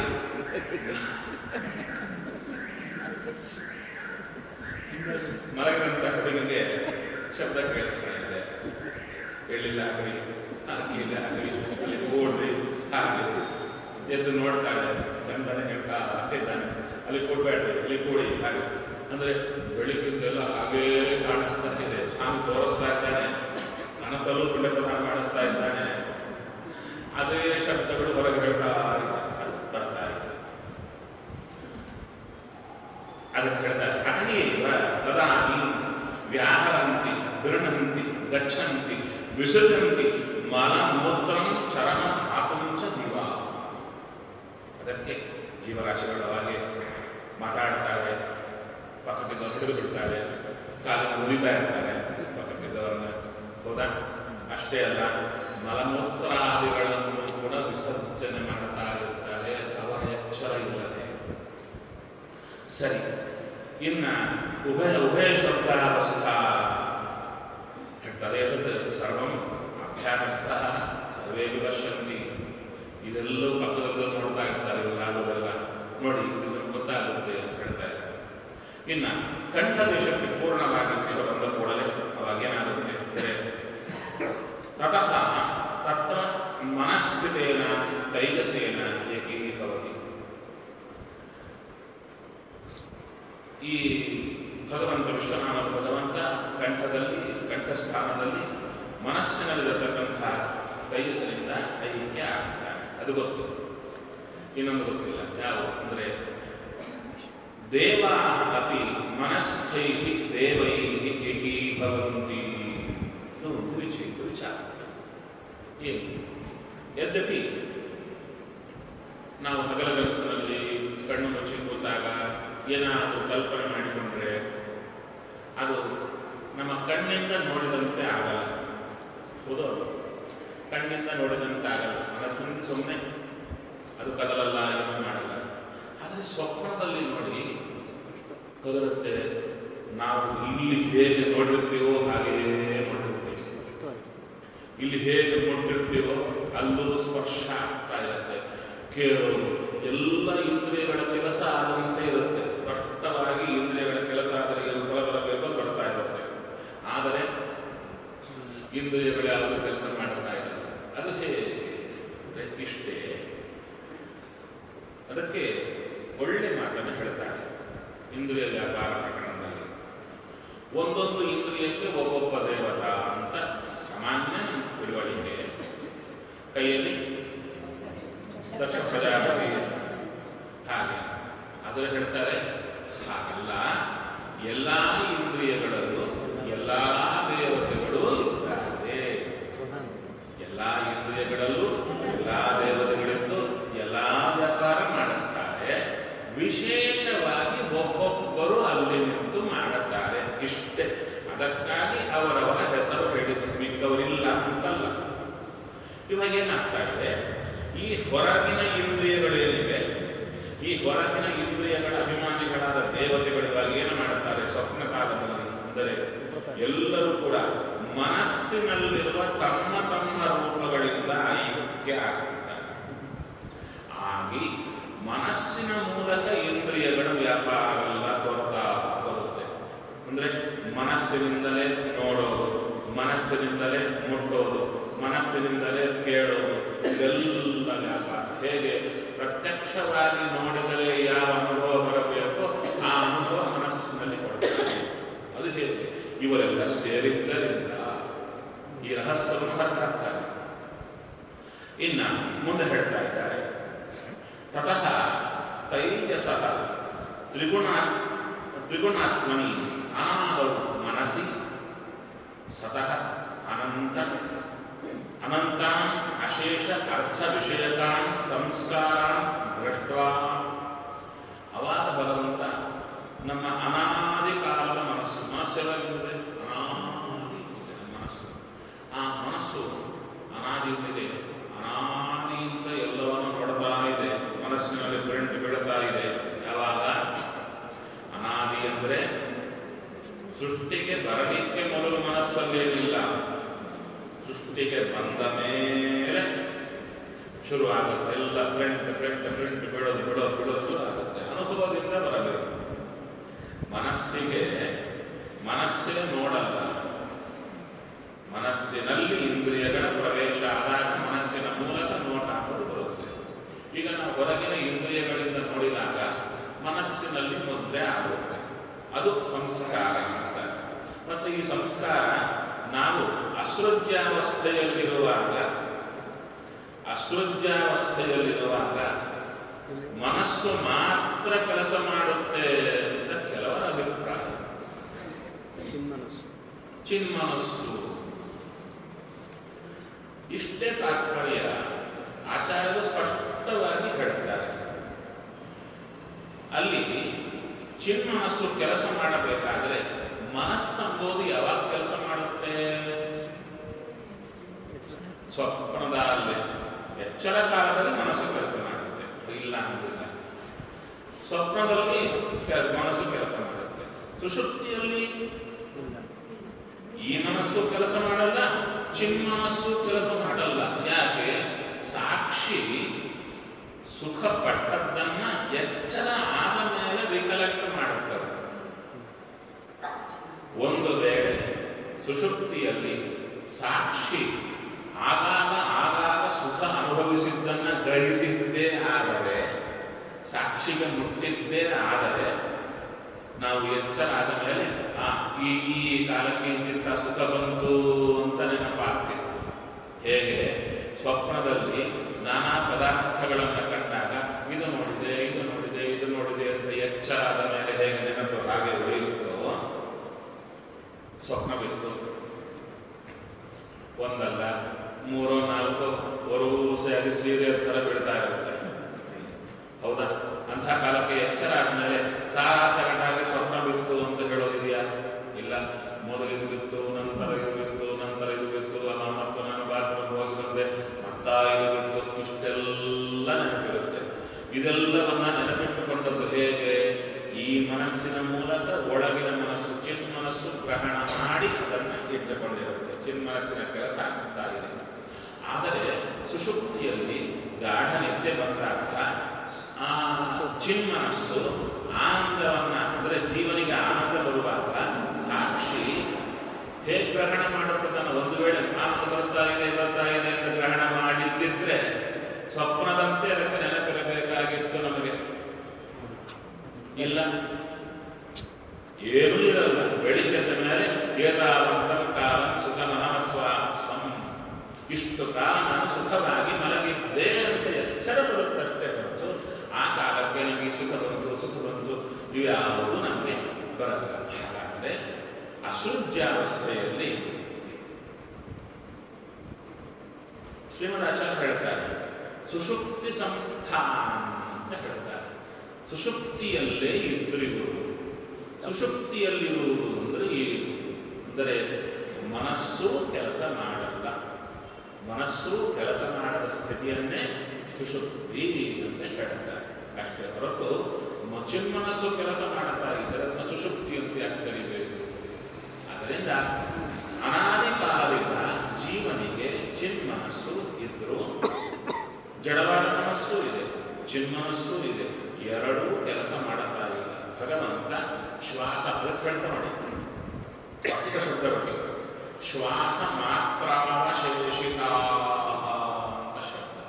ಮಲಗಿದಂಥ ಹುಡುಗನಿಗೆ ಶಬ್ದ ಕೇಳಿಸ್ತಾ ಇದೆ. ಹೇಳಿಲ್ಲ ಆಗಲಿ, ಹಾಕಿಲ್ಲ ಆಗಲಿ, ಅಲ್ಲಿ ಓಡ್ರಿ ಹಾಗೆ ಎದ್ದು ನೋಡ್ತಾಳೆ. ಗಂಡನೇ ಹೇಳ್ತಾ ಇದ್ದಾನೆ, ಅಲ್ಲಿ ಕೊಡ್ಬೇಡ್ರಿ, ಇಲ್ಲಿ ಕೂಡಿ ಹಾಗೆ. ಅಂದರೆ ಬೆಳಿಗ್ಗೆಲ್ಲ ಹಾಗೇ ಕಾಣಿಸ್ತಾ ಇದೆ. ಸ್ವಾಮಿ ತೋರಿಸ್ತಾ ಇದ್ದಾನೆ, ಕನಸಲ್ಲೂ ಪುಣ್ಯ ಪ್ರದಾನ ಮಾಡಿಸ್ತಾ ಇದ್ದಾನೆ. ಅದೇ ಶಬ್ದಗಳು ಹೊರಗೆ ಹೇಳ್ತಾ ಬರ್ತಾ ಇದೆ. ಅದಕ್ಕೆ ಹೇಳ್ತಾರೆ, ಅತಯೇವ ತದಾನಿ ವ್ಯಾಹರಂತಿ ಗೃಹಂತಿ ಗಚ್ಚಂತಿ ವಿಸರ್ಜಂತಿ ಮಲಮೂತ್ರಂ ಚರಣ ಧಾತುಂಚ ದಿವ. ಅದಕ್ಕೆ ಜೀವರಾಶಿಗಳು ಅವಾಗೆ ಮಾತಾಡ್ತಾರೆ, ಪಕ್ಕಕ್ಕಿದ್ದವ್ರು ಹಿಡಿದು ಬಿಡ್ತಾರೆ, ಕಾಲಿನ ಮುರಿತಾ ಇರ್ತಾರೆ ಪಕ್ಕಕ್ಕಿದ್ದವ್ರನ್ನ. ಹೌದಾ? ಅಷ್ಟೇ ಅಲ್ಲ, ಮಲಮೂತ್ರಾದಿಗಳನ್ನು ಕೂಡ ವಿಸರ್ಜನೆ ಮಾಡ್ತಾ ಇರ್ತಾರೆ ಅವರ ಎಚ್ಚರ ಇಲ್ಲದೆ. ಸರಿ, ಇನ್ನ ಉಭಯ ಶಬ್ದಾವಸ್ಥ ತದೇತತ್ ಸರ್ವಂ ಅಭ್ಯಾಸಸ್ಥ ಸರ್ವೇ ವಿವರ್ಷಂತಿ. ಇದೆಲ್ಲೂ ಪಕ್ಕದಲ್ಲೂ ನೋಡ್ತಾ ಇರ್ತಾರೆ, ಇವೆಲ್ಲ ಆಗೋದೆಲ್ಲ ನೋಡಿ ಗೊತ್ತಾಗುತ್ತೆ ಅಂತ ಹೇಳ್ತಾ ಇದ್ದಾರೆ. ಇನ್ನು ಕಂಠದೇಶಕ್ಕೆ ಪೂರ್ಣವಾಗಿ ವಿಶ್ವ ಬಂದ ಕೂಡಲೇ ಅವಾಗೇನಾಗುತ್ತೆ ಅಂದರೆ ತತಃ ತತ್ರ ಮನಸ್ಥಿತೇನ ತೈಜಸೇನ ಏಕೀಭವತಿ. ಈ ಭಗವಂತ ವಿಶ್ವನಾಮ ಭಗವಂತ ಕಂಠಸ್ಥಾನದಲ್ಲಿ ಮನಸ್ಸಿನಲ್ಲಿರತಕ್ಕಂಥ ತೈಜಸ್ಸಿನಿಂದ ಐಕ್ಯ ಆಗ್ತಾನೆ. ಅದು ಗೊತ್ತು. ಇನ್ನೊಂದು ಗೊತ್ತಿಲ್ಲ ಯಾವ ಅಂದರೆ ದೇವಾ ಅಪಿ ಮನಸ್ಥೈ ದೇವೈ ಏಕೀಭವಂತಿ. ಇದು ವಿಚಾರ ಏನು? ಯದ್ಯಪಿ ನಾವು ಹಗಲಗನಸಿನಲ್ಲಿ ಕಣ್ಣು ಮುಚ್ಚಿ ಕೂತಾಗ ಏನಾದರೂ ಕಲ್ಪನೆ ಮಾಡಿಕೊಂಡ್ರೆ ಅದು ನಮ್ಮ ಕಣ್ಣಿಂದ ನೋಡಿದಂತೆ ಆಗಲ್ಲ. ಹೌದು, ಕಣ್ಣಿಂದ ನೋಡಿದಂತೆ ಆಗಲ್ಲ. ಮನಸ್ಸಿನಿಂದ ಸುಮ್ಮನೆ ಅದು ಕದಲಲ್ಲ, ಏನೂ ಮಾಡಲ್ಲ. ಆದರೆ ಸ್ವಪ್ನದಲ್ಲಿ ನೋಡಿ ಕದಲುತ್ತೆ. ನಾವು ಇಲ್ಲಿ ಹೇಗೆ ನೋಡಿರ್ತೀವೋ ಹಾಗೆಯೇ ನೋಡಿರ್ತೀವಿ. ಇಲ್ಲಿ ಹೇಗೆ ನೋಡಿರ್ತೀವೋ ಅಲ್ಲೂ ಸ್ಪರ್ಶ ಆಗ್ತಾ ಇರುತ್ತೆ. ಕೇಳೋದು ಎಲ್ಲ ಇಂದ್ರಿಯಗಳ ಕೆಲಸ ಆದಂತೆ ಇರುತ್ತೆ. ಸ್ಪಷ್ಟವಾಗಿ ಇಂದ್ರಿಯಗಳ ಕೆಲಸ ಆದರೆ ಏನು ಫಲ ಬರಬೇಕು ಬರ್ತಾ ಇರುತ್ತೆ. ಆದರೆ ಇಂದ್ರಿಯಗಳು ಯಾವುದು ಕೆಲಸ ಮಾಡ್ತಾ ಇರುತ್ತೆ. ಅದು ಹೇಗೆ ಇಷ್ಟೇ. ಅದಕ್ಕೆ ಒಳ್ಳೆ ಮಾತನ್ನು ಹೇಳ್ತಾರೆ ಇಂದ್ರಿಯ ವ್ಯಾಪಾರ ಪ್ರಕರಣದಲ್ಲಿ. ಒಂದೊಂದು ಇಂದ್ರಿಯಕ್ಕೆ ಒಬ್ಬೊಬ್ಬ ದೇವತಾ ಅಂತ ಸಾಮಾನ್ಯ ತಿಳುವಳಿಕೆ. ಕೈಯಲ್ಲಿ ದಶ ಪ್ರಜಾಪತಿ ಹಾಗೆ. ಅದರ ಹೇಳ್ತಾರೆ ಹಾಗಲ್ಲ, ಎಲ್ಲ ಇಂದ್ರಿಯಗಳಲ್ಲೂ ಎಲ್ಲ ದೇವತೆಗಳು ಇದ್ದಾರೆ. ಎಲ್ಲ ಇಂದ್ರಿಯಗಳಲ್ಲೂ ಎಲ್ಲ ದೇವತೆಗಳಿದ್ದು ಎಲ್ಲ ವ್ಯಾಪಾರ ಮಾಡಿಸ್ತಾರೆ. ವಿಶೇಷವಾಗಿ ಒಬ್ಬೊಬ್ಬರು ಅಲ್ಲಿ ನಿಂತು ಮಾಡುತ್ತಾರೆ. ಇಷ್ಟೇ. ಅದಕ್ಕಾಗಿ ಅವರವರ ಹೆಸರು ಹೇಳಿದ್ರು, ಮಿಕ್ಕವರಿಲ್ಲ ಅಂತಲ್ಲ. ಇವಾಗ ಏನಾಗ್ತಾ ಇದೆ, ಈ ಹೊರಗಿನ ಇಂದ್ರಿಯಗಳೇನಿವೆ, ಈ ಹೊರಗಿನ ಇಂದ್ರಿಯಗಳ ಅಭಿಮಾನಿಗಳಾದ ದೇವತೆಗಳಿಗಾಗಿ ಏನು ಮಾಡುತ್ತಾರೆ ಸ್ವಪ್ನ ಕಾಲದಲ್ಲಿ ಅಂದರೆ ಎಲ್ಲರೂ ಕೂಡ ಮನಸ್ಸಿನಲ್ಲಿರುವ ತಮ್ಮ ತಮ್ಮ ರೂಪಗಳಿಂದ ಐಕ್ಯ ಆಗ್ತಾರೆ. ಆಗಿ ಮನಸ್ಸಿನ ಮೂಲಕ ಇಂದ್ರಿಯಗಳ ವ್ಯಾಪಾರವೆಲ್ಲ ತೋರ್ತಾ ಬರುತ್ತೆ. ಅಂದರೆ ಮನಸ್ಸಿನಿಂದಲೇ ನೋಡೋದು, ಮನಸ್ಸಿನಿಂದಲೇ ಮುಟ್ಟೋದು, ಮನಸ್ಸಿನಿಂದಲೇ ಕೇಳೋದು, ಇದೆಲ್ಲ ವ್ಯಾಪಾರ. ಹೇಗೆ ಪ್ರತ್ಯಕ್ಷವಾಗಿ ನೋಡಿದರೆ ಯಾವ ಅನುಭವ ಬರಬೇಕೋ ಆ ಅನುಭವ ಮನಸ್ಸಿನಲ್ಲಿ ಕೊಡ್ತಾರೆ. ಅದು ಹೇಗೆ ಇವರೆಲ್ಲ ಸೇರಿದ್ದರಿಂದ ಈ ರಹಸ್ಯವನ್ನು ಹೊರತಾಕ್ತಾರೆ. ಇನ್ನ ಮುಂದೆ ಹೇಳ್ತಾ ಇದ್ದಾರೆ, ತತಃ ತೈಜಸಃ ತ್ರಿಗುಣಾತ್ಮನಿ ಅನಾದೌ ಮನಸಿ ಸತಃ ಅನಂತಾನ್ ಅಶೇಷ ಅರ್ಥ ವಿಷಯಕಾನ್ ಸಂಸ್ಕಾರಾನ್ ದೃಷ್ಟ್ವಾ. ಅವಾದ ಭಗವಂತ ನಮ್ಮ ಅನಾದಿ ಕಾಲದ ಮನಸ್ಸೆಲ್ಲವಿದೆ, ಅನಾದಿ ಮನಸ್ಸು. ಆ ಮನಸ್ಸು ಅನಾದಿಯಲ್ಲಿದೆ, ಅನಾದಿಯಿಂದ ಎಲ್ಲವನ್ನು ನೋಡ್ತಾ ಇದೆ, ಮನಸ್ಸಿನಲ್ಲಿ ಪ್ರಿಂಟ್ ಬೀಳ್ತಾ ಇದೆ. ಯಾವಾಗ? ಅನಾದಿ ಅಂದರೆ ಸೃಷ್ಟಿಗೆ ಬರಲಿಕ್ಕೆ ಮೊದಲು ಮನಸ್ಸಲ್ಲೇನಿಲ್ಲ, ಸೃಷ್ಟಿಗೆ ಬಂದ ಮೇಲೆ ಶುರು ಆಗುತ್ತೆ. ಎಲ್ಲ ಪ್ರಿಂಟ್ ಬಿಡೋದು ಶುರು ಆಗುತ್ತೆ. ಅನುಭವದಿಂದ ಬರಬೇಕು. ಮನಸ್ಸೇ ನೋಡಲ್ಲ, ಮನಸ್ಸಿನಲ್ಲಿ ಇಂದ್ರಿಯಗಳ ಪ್ರವೇಶ ಆದಾಗ ಮನಸ್ಸಿನ ಮೂಲಕ ನೋಟ ಅನ್ನೋದು ಬರುತ್ತೆ. ಈಗ ನಾವು ಹೊರಗಿನ ಇಂದ್ರಿಯಗಳಿಂದ ನೋಡಿದಾಗ ಮನಸ್ಸಿನಲ್ಲಿ ಮುದ್ರೆ ಆಗುತ್ತೆ. ಅದು ಸಂಸ್ಕಾರ ಅಂತ. ಮತ್ತು ಈ ಸಂಸ್ಕಾರ ನಾವು ಅಸೃಜ್ಯಾವಸ್ಥೆಯಲ್ಲಿರುವಾಗ ಮನಸ್ಸು ಮಾತ್ರ ಕೆಲಸ ಮಾಡುತ್ತೆ ಅಂತ ಕೆಲವರ ಅಭಿಪ್ರಾಯ. ಚಿನ್ಮನಸ್ಸು ಇಷ್ಟೇ ತಾತ್ಪರ್ಯ ಆಚಾರ್ಯರು ಸ್ಪಷ್ಟವಾಗಿ ಹೇಳ್ತಾರೆ. ಅಲ್ಲಿ ಚಿನ್ಮನಸ್ಸು ಕೆಲಸ ಮಾಡಬೇಕಾದ್ರೆ ಮನಸ್ಸಂಬುದು ಯಾವಾಗ ಕೆಲಸ ಮಾಡುತ್ತೆ? ಸ್ವಪ್ನದಲ್ಲಿ, ಎಚ್ಚರ ಕಾಲದಲ್ಲಿ ಮನಸ್ಸು ಕೆಲಸ ಮಾಡುತ್ತೆ, ಇಲ್ಲ ಅಂತಿಲ್ಲ. ಸ್ವಪ್ನದಲ್ಲಿ ಮನಸ್ಸು ಕೆಲಸ ಮಾಡುತ್ತೆ, ಸುಷುಪ್ತಿಯಲ್ಲಿ ಈ ಮನಸ್ಸು ಕೆಲಸ ಮಾಡಲ್ಲ, ಚಿನ್ಮನಸ್ಸು ಕೆಲಸ ಮಾಡಲ್ಲ. ಯಾಕೆ? ಸಾಕ್ಷಿ ಸುಖ ಪಟ್ಟದ್ದನ್ನ ಎಚ್ಚರ ಆದ ಮೇಲೆ ರಿಕಲೆಕ್ಟ್ ಮಾಡುತ್ತಾರೆ. ಒಂದು ವೇಳೆ ಸುಷುಪ್ತಿಯಲ್ಲಿ ಸಾಕ್ಷಿ ಆಗಾಗ ಸುಖ ಅನುಭವಿಸಿದ್ದನ್ನ ಗ್ರಹಿಸಿದ್ದೇ ಆದರೆ, ಸಾಕ್ಷಿಗೆ ಮುಟ್ಟಿದ್ದೇ ಆದರೆ, ನಾವು ಎಚ್ಚರ ಆದ ಮೇಲೆ ಈ ಕಾಲಕ್ಕೆ ಇಂತಿಂತ ಸುಖ ಬಂತು ಅಂತ ನೆನಪಾಗ್ತಿತ್ತು. ಹೇಗೆ? ಸ್ವಪ್ನದಲ್ಲಿ ನಾನಾ ಪದಾರ್ಥಗಳನ್ನು ಕಂಡಾಗ ಇದು ನೋಡಿದೆ ಅಂತ ಎಚ್ಚರ ಆದ ಮೇಲೆ ಹೇಗೆ ನೆನಪು ಹಾಗೆ ಉಳಿಯುತ್ತೋ, ಸ್ವಪ್ನ ಬಿತ್ತು ಒಂದಲ್ಲ 3-4 ವರುಸೆಯಾಗಿ ಸೀರೆ ಥರ ಬೀಳ್ತಾ ಇರುತ್ತೆ. ಹೌದಾ? ಅಂಥ ಕಾಲಕ್ಕೆ ಎಚ್ಚರ ಆದ್ಮೇಲೆ ಸಗಟಾಗಿ ಸ್ವಪ್ನ ಬಿತ್ತು ಅಂತ ಹೇಳೋದಿದೆಯಾ? ಇಲ್ಲ. ಮೊದಲಿದು ಬಿತ್ತು, ನಂತರ ಇದು ಬಿತ್ತು, ಮತ್ತು ನಾನು ಬಾತ್ರೂಮ್ ಹೋಗಿ ಬಂದೆ, ಇದು ಬಿತ್ತು, ಇಷ್ಟೆಲ್ಲ ನೆನಪಿರುತ್ತೆ. ಇದೆಲ್ಲವನ್ನ ನೆನಪಿಟ್ಟುಕೊಂಡದ್ದು ಹೇಗೆ? ಈ ಮನಸ್ಸಿನ ಮೂಲಕ ಒಳಗಿನ ಮನಸ್ಸು, ಚಿನ್ಮನಸ್ಸು ಗ್ರಹಣ ಮಾಡಿ ಅದನ್ನು ಇಟ್ಟುಕೊಂಡಿರುತ್ತೆ. ಚಿನ್ಮನಸ್ಸಿನ ಕೆಲಸ ಆಗ್ತಾ ಇದೆ. ಆದರೆ ಸುಷುಪ್ತಿಯಲ್ಲಿ ಗಾಢ ನಿದ್ದೆ ಬಂದಾಗ ಆ ಚಿನ್ಮನಸ್ಸು ಆನಂದವನ್ನ, ಅಂದರೆ ಜೀವನಿಗೆ ಆನಂದ ಬರುವಾಗ ಸಾಕ್ಷಿ ಹೇಗೆ ಗ್ರಹಣ ಮಾಡುತ್ತದನ್ನು, ಒಂದು ವೇಳೆ ಆನಂದ ಬರ್ತಾ ಇದೆ ಅಂತ ಗ್ರಹಣ ಮಾಡಿದ್ದಿದ್ರೆ ಸ್ವಪ್ನದಂತೆ ಅದಕ್ಕೆ ನೆನಪಿರಬೇಕಾಗಿತ್ತು. ನಮಗೆ ಇಲ್ಲ, ಏನೂ ಇರಲ್ಲ. ಬೆಳಿಗ್ಗೆ ಮೇಲೆ ಏತಾವಂತಂ ಕಾಲಂ ಸುಖಮಃ ಸ್ವಾಂ, ಇಷ್ಟು ಕಾಲ ನಾನು ಸುಖವಾಗಿ ಮಲಗಿದ್ದೆ ಅಂತ ಎಚ್ಚರ ಬರುತ್ತಷ್ಟೇ ಹೊರತು ಆ ಕಾಲಕ್ಕೆ ನಮಗೆ ಸುಖ ಬಂತು ಇವ್ಯಾವುದು ನಮಗೆ ಬರಲ್ಲ. ಹಾಗಾದರೆ ಅಸೃಜ್ಯಾವಸ್ಥೆಯಲ್ಲಿ ಶ್ರೀಮದಾಚಾರ್ಯ ಹೇಳ್ತಾರೆ, ಸುಷುಪ್ತಿ ಸಂಸ್ಥಾನ ಅಂತ ಹೇಳ್ತಾರೆ. ಸುಷುಪ್ತಿಯಲ್ಲೇ ಇದ್ರಿರುವುದು. ಸುಷುಪ್ತಿಯಲ್ಲಿರುವುದು ಅಂದರೆ ಮನಸ್ಸು ಕೆಲಸ ಮಾಡಲ್ಲ, ಮನಸ್ಸು ಕೆಲಸ ಮಾಡದ ಸ್ಥಿತಿಯನ್ನೇ ಸುಷುಪ್ತಿ ಅಂತ ಹೇಳ್ತಾರೆ. ಅಷ್ಟೇ ಹೊರತು ಚಿನ್ಮನಸ್ಸು ಕೆಲಸ ಮಾಡುತ್ತಾ ಇದ್ದರೆ ಅದನ್ನು ಸುಷುಪ್ತಿ ಅಂತ ಯಾಕೆ ಕರಿಬೇಕು? ಆದ್ದರಿಂದ ಅನಾದಿ ಕಾಲದಿಂದ ಜೀವನಿಗೆ ಚಿನ್ಮನಸ್ಸು ಇದ್ರೂ, ಜಡವಾದ ಮನಸ್ಸು ಇದೆ, ಚಿನ್ಮನಸ್ಸು ಇದೆ, ಎರಡೂ ಕೆಲಸ ಮಾಡುತ್ತಾ ಇಲ್ಲ. ಭಗವಂತ ಶ್ವಾಸ ಅದಕ್ಕೆ ಹೇಳ್ತಾ ನೋಡಿ, ಪಕ್ಕ ಶಬ್ದಗಳು, ಶ್ವಾಸ ಮಾತ್ರ ಶೇಷಿತ ಅಂತ ಶಬ್ದ.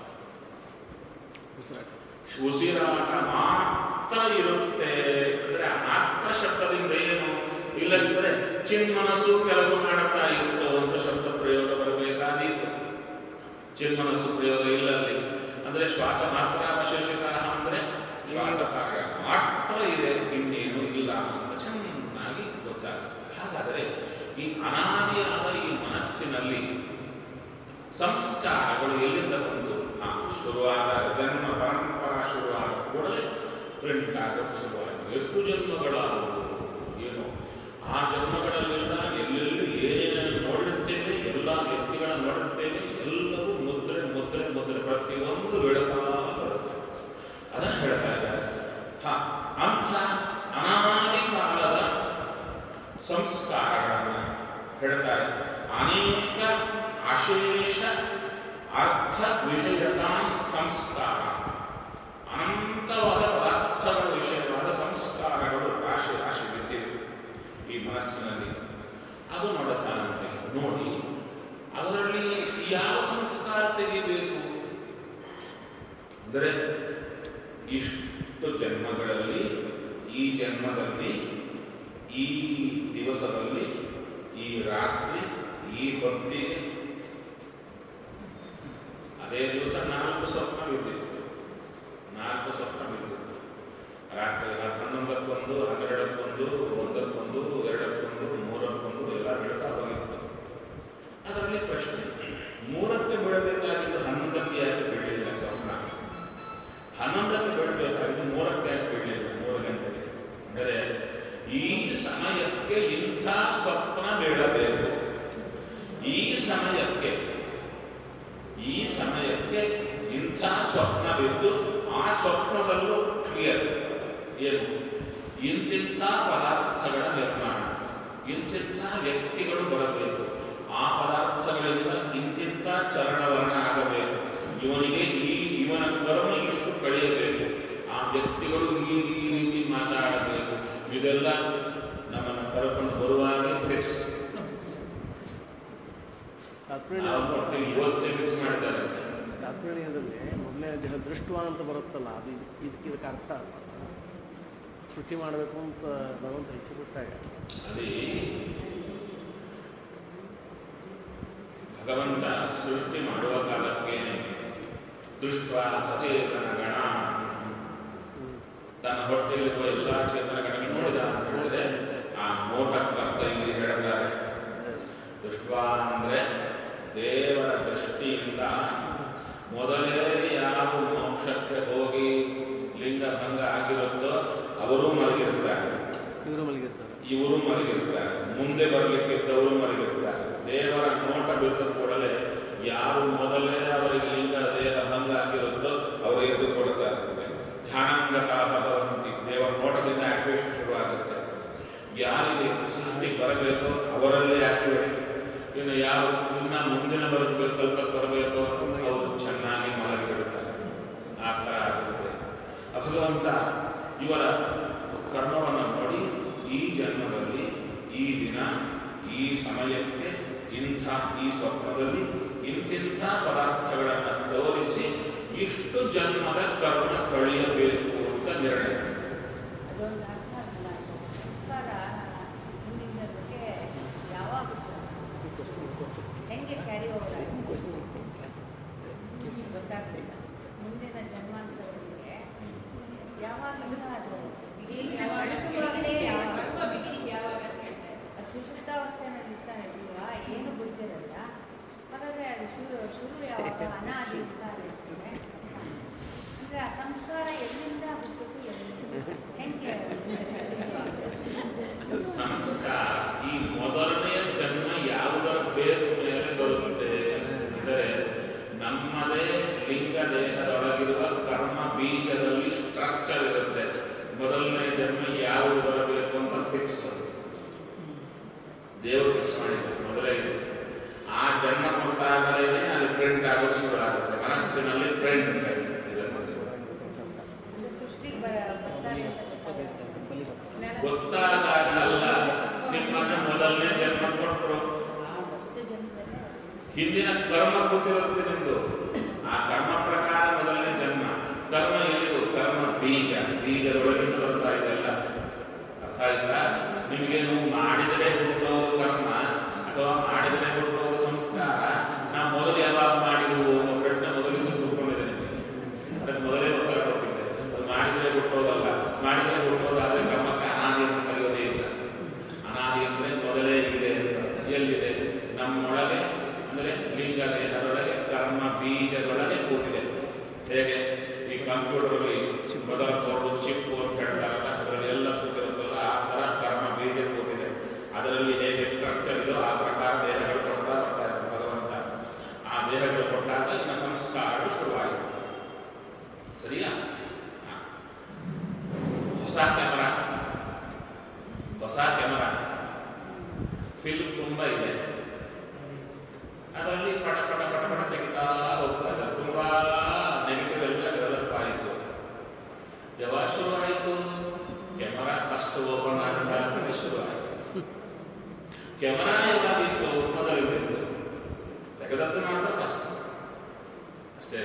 ಉಸಿರಾಟ ಮಾತ್ರ ಇರುತ್ತೆ ಅಂದ್ರೆ ಆ ಮಾತ್ರ ಶಬ್ದದಿಂದ ಏನು? ಇಲ್ಲದಿದ್ದರೆ ಚಿನ್ಮನಸ್ಸು ಕೆಲಸ ಮಾಡುತ್ತಾ ಇತ್ತು ಅಂತ ಶಬ್ದ ಪ್ರಯೋಗ ಬರುತ್ತೆ. ಚಿನ್ಮನಸ್ಸು ಪ್ರಯೋಗ ಇಲ್ಲಲ್ಲಿ ಅಂದರೆ ಶ್ವಾಸ ಮಾತ್ರ ಅವಶೇಷಕ ಅಂದರೆ ಶ್ವಾಸ ಕಾರ್ಯ ಮಾತ್ರ ಇದೆ, ಇನ್ನೇನು ಇಲ್ಲ ಅಂತ ಚೆನ್ನಾಗಿ ಗೊತ್ತಾಗುತ್ತೆ. ಹಾಗಾದರೆ ಈ ಅನಾದಿಯಾದ ಈ ಮನಸ್ಸಿನಲ್ಲಿ ಸಂಸ್ಕಾರಗಳು ಎಲ್ಲಿಂದ ಬಂದು ಶುರುವಾದ ಜನ್ಮ ಪರಂಪರಾ ಶುರುವಾದ ಕೂಡಲೇ ಪ್ರಿಂಟ್ ಆಗೋದು ಶುರುವಾಯಿತು. ಎಷ್ಟು ಜನ್ಮಗಳಾದವು ಏನು, ಆ ಜನ್ಮಗಳಲ್ಲೆಲ್ಲ ಎಲ್ಲೆಲ್ಲಿ ಏನೇನನ್ನು ನೋಡಿರುತ್ತೇವೆ, ಎಲ್ಲ ವ್ಯಕ್ತಿಗಳನ್ನು ನೋಡಿರುತ್ತೇವೆ, ಎಲ್ಲವೂ ಮುದ್ರೆ ಮುದ್ರೆ ಮುದ್ರೆ ಪ್ರತಿಯೊಂದು ಬೆಳತಾ ಬರುತ್ತೆ. ಅದನ್ನು ಹೇಳ್ತಾ ಇದ್ದಾರೆ. ಅಂಥ ಅನಾದಿ ಕಾಲದ ಸಂಸ್ಕಾರಗಳನ್ನು ಹೇಳ್ತಾರೆ. ಅನೇಕ ಅಶೇಷ ಅರ್ಥ ವಿಷಯಕ ಸಂಸ್ಕಾರ, ಅನಂತವಾದ ಪದಾರ್ಥಗಳ ವಿಷಯವಾದ ಸಂಸ್ಕಾರಗಳು ರಾಶಿ ರಾಶಿ ಬಿದ್ದಿವೆ ಈ ಮನಸ್ಸಿನಲ್ಲಿ. ಅದು ನೋಡುತ್ತಾನಂತೆ. ನೋಡಿ ಅದರಲ್ಲಿ ಯಾವ ಸಂಸ್ಕಾರ ತೆಗಿಬೇಕು ಅಂದರೆ ಇಷ್ಟು ಜನ್ಮಗಳಲ್ಲಿ, ಈ ಜನ್ಮದಲ್ಲಿ, ಈ ದಿವಸದಲ್ಲಿ, ಈ ರಾತ್ರಿ, ಈ ಹೊತ್ತಿಗೆ ಅದೇ ದಿವಸ 4 ಸ್ವಪ್ನ ಬಿದ್ದಿತ್ತು. 4 ಸ್ವಪ್ನ ಬಿದ್ದಿತ್ತು. ರಾತ್ರಿ 11ಕ್ಕೊಂದು, 12ಕ್ಕೊಂದು, 1ಕ್ಕೊಂದು, 2ಕ್ಕೊಂದು, 3ಕ್ಕೊಂದು ಎಲ್ಲ ಬೀಳ್ತಾ ಹೋಗಿತ್ತು. ಅದರಲ್ಲಿ ಪ್ರಶ್ನೆ, 3ಕ್ಕೆ ಬೀಳಬೇಕಾಗಿದ್ದು 11ಕ್ಕೆ ಯಾಕೆ ಬೀಳಲಿಲ್ಲ ಸ್ವಪ್ನ? 11ಕ್ಕೆ ಬೀಳಬೇಕಾಗಿದ್ದು 3ಕ್ಕೆ ಯಾಕೆ ಬೀಳಲಿಲ್ಲ? 3 ಗಂಟೆಗೆ ಅಂದರೆ ಈ ಸಮಯಕ್ಕೆ ಇಂಥ ಸ್ವಪ್ನ ಬೀಳಬೇಕು. ಈ ಸಮಯಕ್ಕೆ ಇಂಥ ಸ್ವಪ್ನ ಬಿದ್ದು ಆ ಸ್ವಪ್ನದಲ್ಲೂ ಕ್ಲಿಯರ್ ಏನು, ಇಂತಿಂಥ ಪದಾರ್ಥಗಳ ನಿರ್ಮಾಣ, ಇಂತಿಂಥ ವ್ಯಕ್ತಿಗಳು ಬರಬೇಕು, ಆ ಪದಾರ್ಥಗಳಿಂದ ಇಂತಿಂಥ ಚರಣವರ್ಣ ಆಗಬೇಕು, ಇವನಿಗೆ ಇವನ ಕರ್ಮ ಇಷ್ಟು ಕಳೆಯಬೇಕು, ಆ ವ್ಯಕ್ತಿಗಳು ಈ ರೀತಿ ಮಾತಾಡಬೇಕು. ಇದೆಲ್ಲ ನಮ್ಮನ್ನು ಕರ್ಕೊಂಡು ಬರುವಾಗ ಫಿಕ್ಸ್. ಇವತ್ತೇ ಫಿಕ್ಸ್ ಮಾಡಿದ್ದಾರೆ. ತಾತ್ಪರ್ಯದಲ್ಲಿ ಮೊದಲನೇ ದಿನ ದೃಷ್ಟವಾನ್ ಅಂತ ಬರುತ್ತಲ್ಲ, ಅದು ಇದಕ್ಕೆ ಅರ್ಥ ಸೃಷ್ಟಿ ಮಾಡಬೇಕು ಅಂತ ಭಗವಂತ ಇಚ್ಛೆ ಕೊಟ್ಟಾಗ ಅದೇ ಭಗವಂತ ಸೃಷ್ಟಿ ಮಾಡುವ ಕಾಲಕ್ಕೆ ದೃಷ್ಟ ಸಚೇತನ ಗಣ ತನ್ನ ಹೊಟ್ಟೆಯಲ್ಲಿರುವ ಎಲ್ಲ ಚೇತನಗಳನ್ನು ನೋಡಿದ ಅಂತ ಹೇಳಿದ್ರೆ ಆ ನೋಟಕ್ಕರ್ಥ ಇಲ್ಲಿ ಹೇಳ್ತಾರೆ. ದೃಷ್ಟ ಅಂದರೆ ದೇವರ ದೃಷ್ಟಿಯಿಂದ ಮೊದಲೇ ಯಾವ ಮೋಕ್ಷಕ್ಕೆ ಹೋಗಿ ಲಿಂಗಭಂಗ ಆಗಿರುತ್ತೋ ಅವರು ಮಲಗಿರ್ತಾರೆ, ಇವರು ಮಲಗಿರ್ತಾರೆ, ಮುಂದೆ ಬರಲಿಕ್ಕಿದ್ದವರು ಮಲಗಿರ್ತಾರೆ. ದೇವರ ನೋಟ ಬಿದ್ದ ಕೂಡಲೇ ಯಾರು ಮೊದಲೇ ಅವರಿಗೆ ಲಿಂಗ ದೇಹ ಭಂಗ ಆಗಿರುತ್ತೋ ಅವರು ಎದ್ದು ಕೊಡ್ತಾ ಇರ್ತಾರೆ. ಧ್ಯಾನಾಂಗತ ಭಗವಂತಿ, ದೇವರ ನೋಟದಿಂದ ಆಕ್ಟಿವೇಶನ್ ಶುರುವಾಗುತ್ತೆ. ಯಾರಿಗೆ ಸೃಷ್ಟಿ ಬರಬೇಕೋ ಅವರಲ್ಲೇ ಆಕ್ಟಿವೇಶನ್. ಇನ್ನು ಯಾರು ಇನ್ನ ಮುಂದಿನ ಬರಬೇಕು, ಕಲ್ಪಕ್ಕೆ ಬರಬೇಕೋ ಅವರು ಚೆನ್ನಾಗಿ ಮಲಗಿಬಿಡುತ್ತಾರೆ. ಆ ಥರ ಆಗುತ್ತೆ. ಭಗವಂತ ಇವರ ಕರ್ಮವನ್ನು ನೋಡಿ ಈ ಜನ್ಮದಲ್ಲಿ, ಈ ದಿನ, ಈ ಸಮಯಕ್ಕೆ, ಈ ಸ್ವಪ್ನದಲ್ಲಿ ಇಂತಿಂಥ ಪದಾರ್ಥಗಳನ್ನು ತೋರಿಸಿ ಇಷ್ಟು ಜನ್ಮದ ಕರ್ಮ ಕಳೆಯಬೇಕು ಅಂತ ನಿರ್ಣಯ. ಅದೊಂದು ಅರ್ಥ ಆಗಲ್ಲ. ಸಂಸ್ಕಾರ ಮುಂದಿನ ಜನ್ಮಕ್ಕೆ ಯಾವಾಗ ಹೆಂಗೆ ಕ್ಯಾರಿ ಓವರ್ ಗೊತ್ತಾಗ್ತಿಲ್ಲ. ಮುಂದಿನ ಜನ್ಮಾಂತರಗಳಿಗೆ ಯಾವಾಗಿಂದ ಅದು ಸುಷುಪ್ತಾವಸ್ಥೆಯಲ್ಲಿ ಇರ್ತಾನೆ ಜೀವ, ಏನು ಗೊತ್ತಿರಲ್ಲ. ಹಾಗಾದ್ರೆ ಅದು ಶುರು ಯಾವಾಗ ಅನಾದಿ ಇರ್ತಾರೆ ಇರ್ತದೆ. ಅಂದರೆ ಆ ಸಂಸ್ಕಾರ ಎಲ್ಲಿಂದ ಹುಟ್ಟುತ್ತೆ, ಹೆಂಗೆ ಸಂಸ್ಕಾರ ಈ ಮೊದಲನೆಯ ಜನ್ಮ ಯಾವುದರ ಬೇಸ್ ಮೇಲೆ ಬರುತ್ತೆ ಅಂದರೆ ನಮ್ಮದೇ ಲಿಂಗ ದೇಹದೊಳಗಿರುವ ಕರ್ಮ ಬೀಜದಲ್ಲಿ ಸ್ಟ್ರಕ್ಚರ್ ಇರುತ್ತೆ. ಮೊದಲನೇ ಜನ್ಮ ಯಾವುದು ಬರಬೇಕು ಅಂತ ಫಿಕ್ಸ್ ದೇವರು ಫಿಕ್ಸ್ ಮಾಡಿದ್ದಾರೆ. ಮೊದಲೇ ಇದೆ. ಆ ಜನ್ಮ ಕೊಟ್ಟಾಗಲೇ ಅಲ್ಲಿ ಪ್ರಿಂಟ್ ಆಗೋದು ಶುರು ಆಗುತ್ತೆ. ಮನಸ್ಸಿನಲ್ಲಿ ಪ್ರಿಂಟ್ ಗೊತ್ತಾಗಲ್ಲ. ನಿಮ್ಮನ್ನ ಮೊದಲನೇ ಜನ್ಮ ಕೊಟ್ಟರು, ಹಿಂದಿನ ಕರ್ಮ ಕೂತಿರುತ್ತೆ ನಿಮ್ದು. ಆ ಕರ್ಮ ಪ್ರಕಾರ ಮೊದಲನೇ ಜನ್ಮ. ಕರ್ಮ ಎಲ್ಲಿದು? ಕರ್ಮ ಬೀಜ, ಬೀಜದೊಳಗಿಂದ ಬರ್ತಾ ಇದೆಲ್ಲ. ಅರ್ಥ ಆಯ್ತಾ? ನಿಮಗೇನು ಮಾಡಿದರೆ ಹುಟ್ಟೋದು ಕರ್ಮ ಅಥವಾ ಮಾಡಿದರೆ ಹುಟ್ಟೋದು ಸಂಸ್ಕಾರ. ನಾವು ಮೊದಲು ಯಾವಾಗ ಮಾಡಿದ್ವು ಹೊಸ ಕ್ಯಾಮರಾ ಫಿಲ್ಮ್ ತುಂಬ ಇದೆ, ಅದರಲ್ಲಿ ಪಟ ಪಟ ಪಟ ಪಟ ತೆಗಿತಾ ಹೋಗ್ತಾ ಇದ್ದಾರೆ. ತುಂಬ ನೆಗೆಟಿವ್ ಎಲ್ಲ ಡೆವಲಪ್ ಆಯಿತು. ಯಾವಾಗ ಶುರು ಆಯಿತು? ಕ್ಯಾಮರಾ ಫಸ್ಟ್ ಓಪನ್ ಆದ ಶುರು ಆಯಿತು. ಕ್ಯಾಮರಾ ಯಾವಾಗಿತ್ತು? ಮೊದಲಿತ್ತು, ತೆಗೆದದ್ದು ಮಾತ್ರ ಫಸ್ಟ್ ಅಷ್ಟೇ.